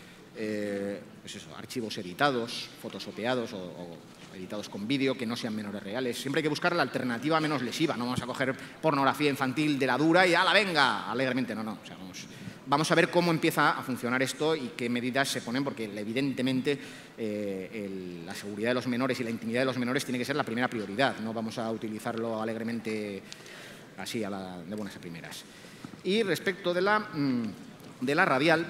Eh, pues eso, archivos editados, photoshopeados o, o editados con vídeo que no sean menores reales. Siempre hay que buscar la alternativa menos lesiva. No vamos a coger pornografía infantil de la dura y ¡ala, venga! Alegremente, no, no. O sea, vamos, vamos a ver cómo empieza a funcionar esto y qué medidas se ponen, porque evidentemente eh, el, la seguridad de los menores y la intimidad de los menores tiene que ser la primera prioridad. No vamos a utilizarlo alegremente así, a la, de buenas a primeras. Y respecto de la, de la radial,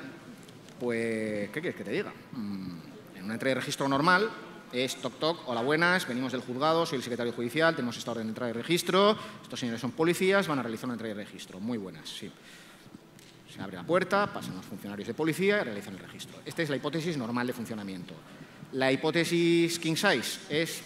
pues, ¿qué quieres que te diga? En una entrega de registro normal es toc toc, hola buenas, venimos del juzgado, soy el secretario judicial, tenemos esta orden de entrada de registro, estos señores son policías, van a realizar una entrega de registro. Muy buenas, sí. Se abre la puerta, pasan los funcionarios de policía y realizan el registro. Esta es la hipótesis normal de funcionamiento. La hipótesis king size es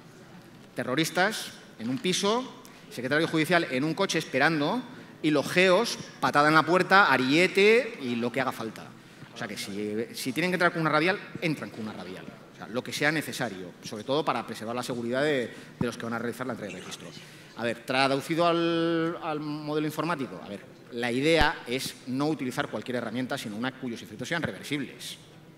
terroristas en un piso, secretario judicial en un coche esperando y los geos, patada en la puerta, ariete y lo que haga falta. O sea que si, si tienen que entrar con una radial, entran con una radial. O sea, lo que sea necesario, sobre todo para preservar la seguridad de, de los que van a realizar la entrega de registro. A ver, traducido al, al modelo informático, a ver, la idea es no utilizar cualquier herramienta, sino una cuyos efectos sean reversibles.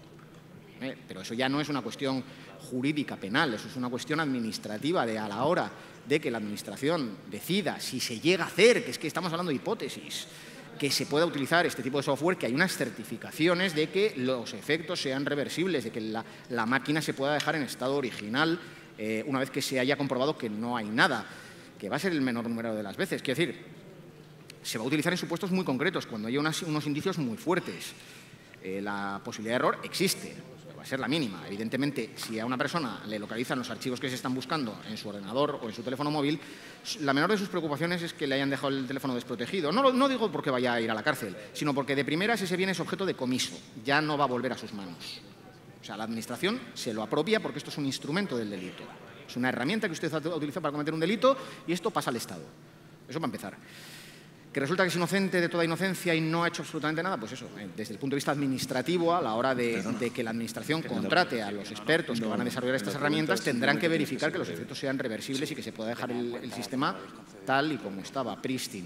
¿Eh? Pero eso ya no es una cuestión jurídica penal, eso es una cuestión administrativa de a la hora de que la administración decida si se llega a hacer, que es que estamos hablando de hipótesis, que se pueda utilizar este tipo de software, que hay unas certificaciones de que los efectos sean reversibles, de que la, la máquina se pueda dejar en estado original eh, una vez que se haya comprobado que no hay nada, que va a ser el menor número de las veces. Quiero decir, se va a utilizar en supuestos muy concretos, cuando haya unas, unos indicios muy fuertes. Eh, la posibilidad de error existe, va a ser la mínima. Evidentemente, si a una persona le localizan los archivos que se están buscando en su ordenador o en su teléfono móvil, la menor de sus preocupaciones es que le hayan dejado el teléfono desprotegido. No, no digo porque vaya a ir a la cárcel, sino porque de primeras ese bien es objeto de comiso, ya no va a volver a sus manos. O sea, la administración se lo apropia porque esto es un instrumento del delito. Es una herramienta que usted utiliza para cometer un delito y esto pasa al Estado. Eso para empezar. ¿Que resulta que es inocente de toda inocencia y no ha hecho absolutamente nada? Pues eso, desde el punto de vista administrativo, a la hora de, de que la administración contrate a los expertos que van a desarrollar estas herramientas, tendrán que verificar que los efectos sean reversibles y que se pueda dejar el, el sistema tal y como estaba, prístino.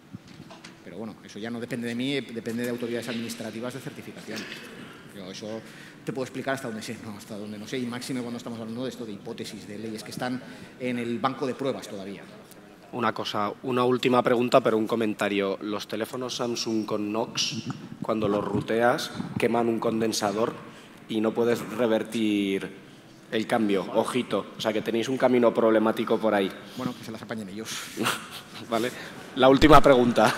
Pero bueno, eso ya no depende de mí, depende de autoridades administrativas de certificación. Pero eso te puedo explicar hasta donde sé, no, hasta donde no sé, y máxime cuando estamos hablando de esto de hipótesis, de leyes que están en el banco de pruebas todavía. Una cosa, una última pregunta, pero un comentario. Los teléfonos Samsung con Knox, cuando los ruteas, queman un condensador y no puedes revertir el cambio. Ojito. O sea, que tenéis un camino problemático por ahí. Bueno, que se las apañen ellos. Vale. La última pregunta.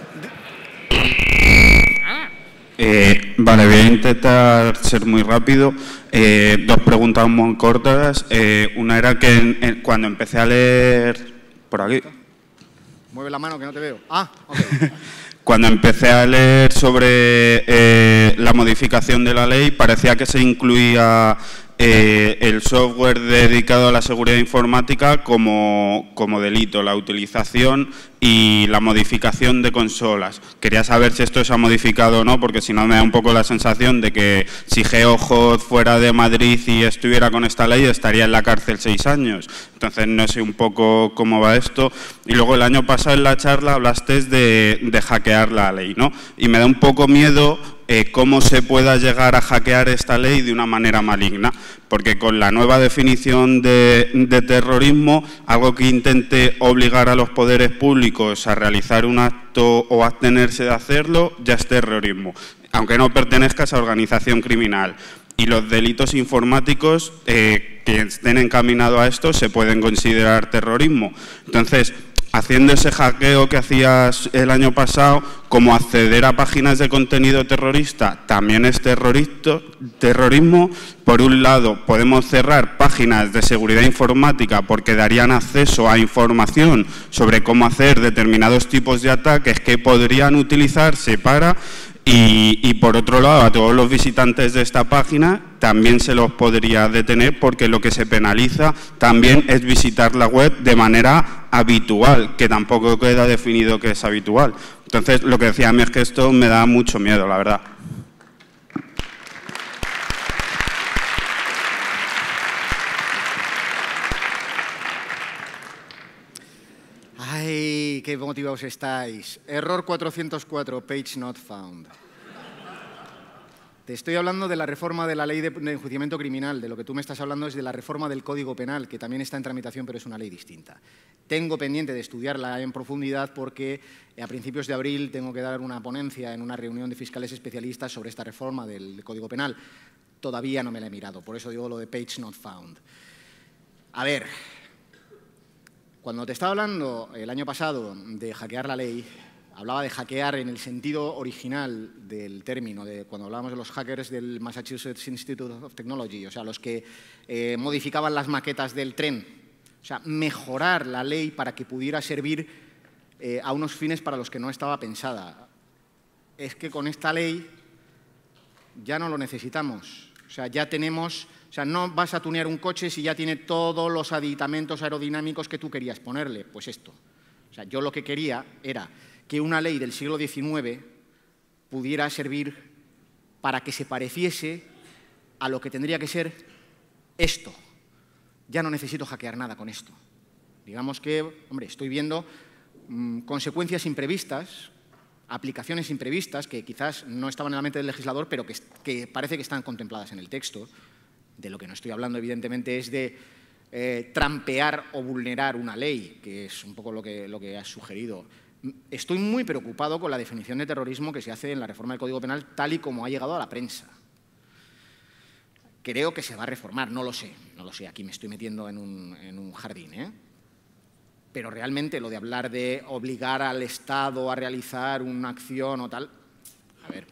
Eh, vale, voy a intentar ser muy rápido. Eh, dos preguntas muy cortas. Eh, una era que en, en, cuando empecé a leer... Por aquí. Mueve la mano que no te veo. Ah, ok. Cuando empecé a leer sobre eh, la modificación de la ley, parecía que se incluía eh, el software dedicado a la seguridad informática como, como delito, la utilización y la modificación de consolas. Quería saber si esto se ha modificado o no, porque si no me da un poco la sensación de que si GeoHot fuera de Madrid y estuviera con esta ley estaría en la cárcel seis años. Entonces no sé un poco cómo va esto. Y luego el año pasado en la charla hablaste de, de hackear la ley, ¿no? Y me da un poco miedo eh, cómo se pueda llegar a hackear esta ley de una manera maligna, porque con la nueva definición de, de terrorismo, algo que intente obligar a los poderes públicos a realizar un acto o abstenerse de hacerlo, ya es terrorismo, aunque no pertenezca a esa organización criminal. Y los delitos informáticos eh, que estén encaminados a esto se pueden considerar terrorismo. Entonces, haciendo ese hackeo que hacías el año pasado, como acceder a páginas de contenido terrorista también es terrorismo. Por un lado, podemos cerrar páginas de seguridad informática porque darían acceso a información sobre cómo hacer determinados tipos de ataques que podrían utilizarse para... Y, y por otro lado, a todos los visitantes de esta página también se los podría detener, porque lo que se penaliza también es visitar la web de manera habitual, que tampoco queda definido que es habitual. Entonces, lo que decía a mí es que esto me da mucho miedo, la verdad. ¡Ay, qué motivados estáis! Error cuatrocientos cuatro, page not found. Te estoy hablando de la reforma de la ley de enjuiciamiento criminal. De lo que tú me estás hablando es de la reforma del Código Penal, que también está en tramitación, pero es una ley distinta. Tengo pendiente de estudiarla en profundidad porque a principios de abril tengo que dar una ponencia en una reunión de fiscales especialistas sobre esta reforma del Código Penal. Todavía no me la he mirado, por eso digo lo de page not found. A ver, cuando te estaba hablando el año pasado de hackear la ley, hablaba de hackear en el sentido original del término, de cuando hablábamos de los hackers del Massachusetts Institute of Technology, o sea, los que eh, modificaban las maquetas del tren. O sea, mejorar la ley para que pudiera servir eh, a unos fines para los que no estaba pensada. Es que con esta ley ya no lo necesitamos. O sea, ya tenemos... O sea, no vas a tunear un coche si ya tiene todos los aditamentos aerodinámicos que tú querías ponerle. Pues esto. O sea, yo lo que quería era que una ley del siglo diecinueve pudiera servir para que se pareciese a lo que tendría que ser esto. Ya no necesito hackear nada con esto. Digamos que, hombre, estoy viendo mmm, consecuencias imprevistas, aplicaciones imprevistas que quizás no estaban en la mente del legislador, pero que, que parece que están contempladas en el texto. De lo que no estoy hablando, evidentemente, es de eh, trampear o vulnerar una ley, que es un poco lo que, lo que has sugerido. Estoy muy preocupado con la definición de terrorismo que se hace en la reforma del Código Penal, tal y como ha llegado a la prensa. Creo que se va a reformar, no lo sé, no lo sé, aquí me estoy metiendo en un, en un jardín, ¿eh? Pero realmente lo de hablar de obligar al Estado a realizar una acción o tal, a ver,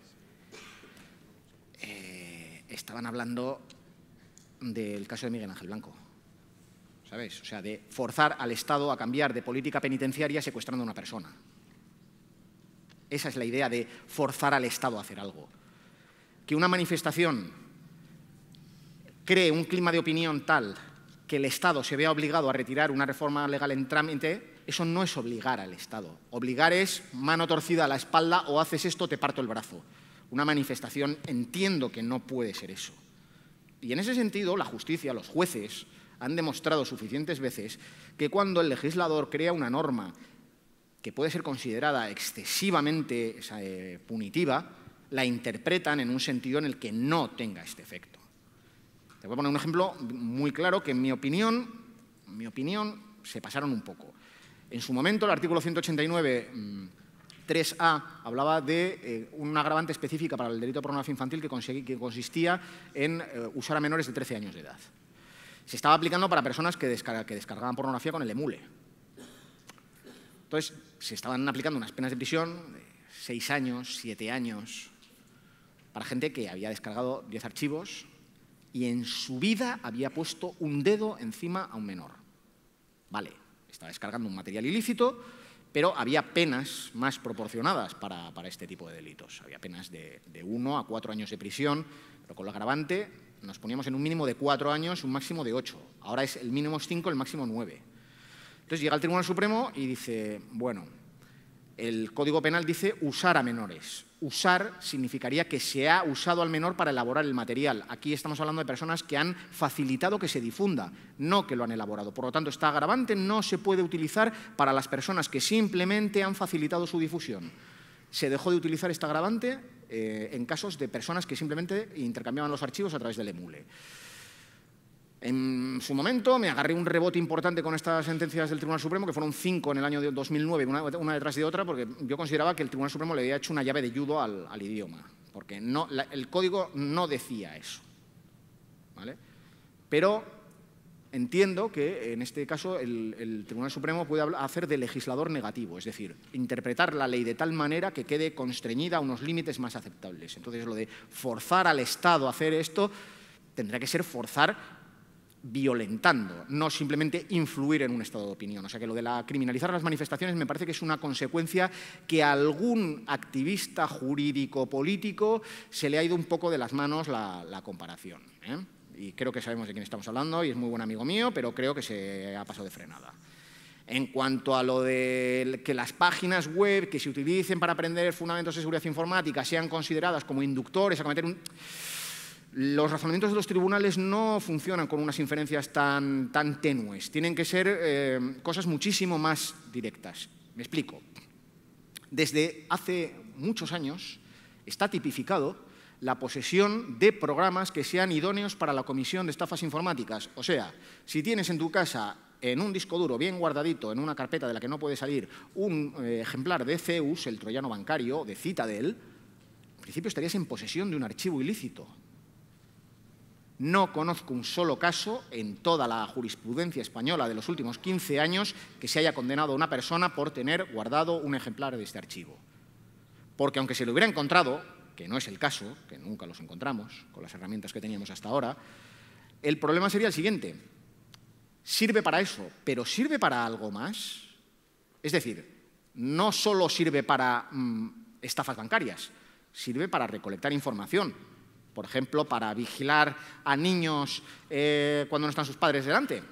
eh, estaban hablando del caso de Miguel Ángel Blanco, ¿sabes? O sea, de forzar al Estado a cambiar de política penitenciaria secuestrando a una persona. Esa es la idea de forzar al Estado a hacer algo. Que una manifestación cree un clima de opinión tal que el Estado se vea obligado a retirar una reforma legal en trámite, eso no es obligar al Estado. Obligar es mano torcida a la espalda o haces esto, te parto el brazo. Una manifestación, entiendo que no puede ser eso. Y en ese sentido, la justicia, los jueces, han demostrado suficientes veces que cuando el legislador crea una norma que puede ser considerada excesivamente eh, punitiva, la interpretan en un sentido en el que no tenga este efecto. Te voy a poner un ejemplo muy claro que, en mi opinión, en mi opinión, se pasaron un poco. En su momento, el artículo ciento ochenta y nueve, tres A, hablaba de eh, un agravante específica para el delito de pornografía infantil que, que consistía en eh, usar a menores de trece años de edad. Se estaba aplicando para personas que, descarga, que descargaban pornografía con el emule. Entonces, se estaban aplicando unas penas de prisión de seis años, siete años, para gente que había descargado diez archivos y en su vida había puesto un dedo encima a un menor. Vale, estaba descargando un material ilícito, pero había penas más proporcionadas para, para este tipo de delitos. Había penas de, de uno a cuatro años de prisión, pero con lo agravante nos poníamos en un mínimo de cuatro años, un máximo de ocho. Ahora es el mínimo es cinco, el máximo nueve. Entonces llega el Tribunal Supremo y dice, bueno, el Código Penal dice usar a menores. Usar significaría que se ha usado al menor para elaborar el material. Aquí estamos hablando de personas que han facilitado que se difunda, no que lo han elaborado. Por lo tanto, esta agravante no se puede utilizar para las personas que simplemente han facilitado su difusión. Se dejó de utilizar esta agravante eh, en casos de personas que simplemente intercambiaban los archivos a través del emule. En su momento me agarré un rebote importante con estas sentencias del Tribunal Supremo, que fueron cinco en el año dos mil nueve, una, una detrás de otra, porque yo consideraba que el Tribunal Supremo le había hecho una llave de judo al, al idioma, porque no, la, el código no decía eso, ¿vale? Pero entiendo que en este caso el, el Tribunal Supremo puede hacer de legislador negativo, es decir, interpretar la ley de tal manera que quede constreñida a unos límites más aceptables. Entonces, lo de forzar al Estado a hacer esto tendrá que ser forzar violentando, no simplemente influir en un estado de opinión. O sea que lo de la criminalizar las manifestaciones me parece que es una consecuencia que a algún activista jurídico-político se le ha ido un poco de las manos la, la comparación, ¿eh? Y creo que sabemos de quién estamos hablando y es muy buen amigo mío, pero creo que se ha pasado de frenada. En cuanto a lo de que las páginas web que se utilicen para aprender fundamentos de seguridad informática sean consideradas como inductores a cometer un... Los razonamientos de los tribunales no funcionan con unas inferencias tan, tan tenues. Tienen que ser eh, cosas muchísimo más directas. Me explico. Desde hace muchos años está tipificado la posesión de programas que sean idóneos para la comisión de estafas informáticas. O sea, si tienes en tu casa, en un disco duro bien guardadito, en una carpeta de la que no puede salir, un eh, ejemplar de Zeus, el troyano bancario, de Citadel, en principio estarías en posesión de un archivo ilícito. No conozco un solo caso en toda la jurisprudencia española de los últimos quince años que se haya condenado a una persona por tener guardado un ejemplar de este archivo. Porque aunque se lo hubiera encontrado, que no es el caso, que nunca los encontramos con las herramientas que teníamos hasta ahora, el problema sería el siguiente. Sirve para eso, pero ¿sirve para algo más? Es decir, no solo sirve para mmm, estafas bancarias, sirve para recolectar información. Por ejemplo, para vigilar a niños eh, cuando no están sus padres delante.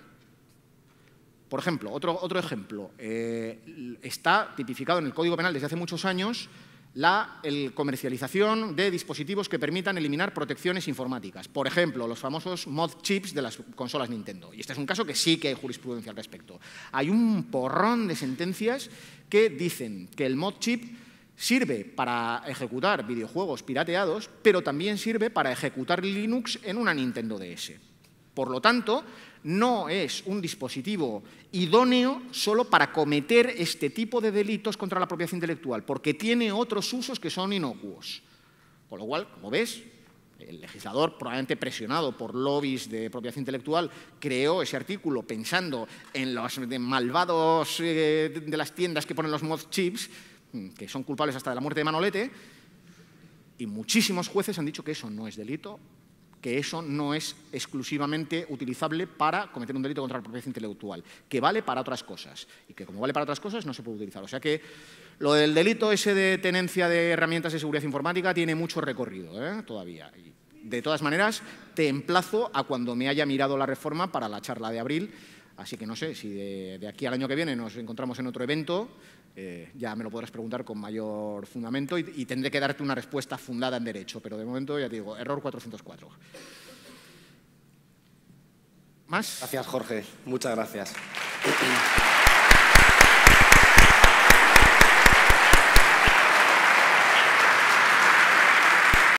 Por ejemplo, otro, otro ejemplo, eh, está tipificado en el Código Penal desde hace muchos años la el comercialización de dispositivos que permitan eliminar protecciones informáticas. Por ejemplo, los famosos mod chips de las consolas Nintendo. Y este es un caso que sí que hay jurisprudencia al respecto. Hay un porrón de sentencias que dicen que el mod chip sirve para ejecutar videojuegos pirateados, pero también sirve para ejecutar Linux en una Nintendo D S. Por lo tanto, no es un dispositivo idóneo solo para cometer este tipo de delitos contra la propiedad intelectual, porque tiene otros usos que son inocuos. Con lo cual, como ves, el legislador, probablemente presionado por lobbies de propiedad intelectual, creó ese artículo pensando en los malvados eh, de las tiendas que ponen los mod chips, que son culpables hasta de la muerte de Manolete, y muchísimos jueces han dicho que eso no es delito, que eso no es exclusivamente utilizable para cometer un delito contra la propiedad intelectual, que vale para otras cosas, y que como vale para otras cosas no se puede utilizar. O sea que lo del delito ese de tenencia de herramientas de seguridad informática tiene mucho recorrido, ¿eh? Todavía. Y de todas maneras, te emplazo a cuando me haya mirado la reforma para la charla de abril, así que no sé, si de, de aquí al año que viene nos encontramos en otro evento, Eh, ya me lo podrás preguntar con mayor fundamento y, y tendré que darte una respuesta fundada en derecho, pero de momento ya te digo, error cuatrocientos cuatro. ¿Más? Gracias, Jorge. Muchas gracias.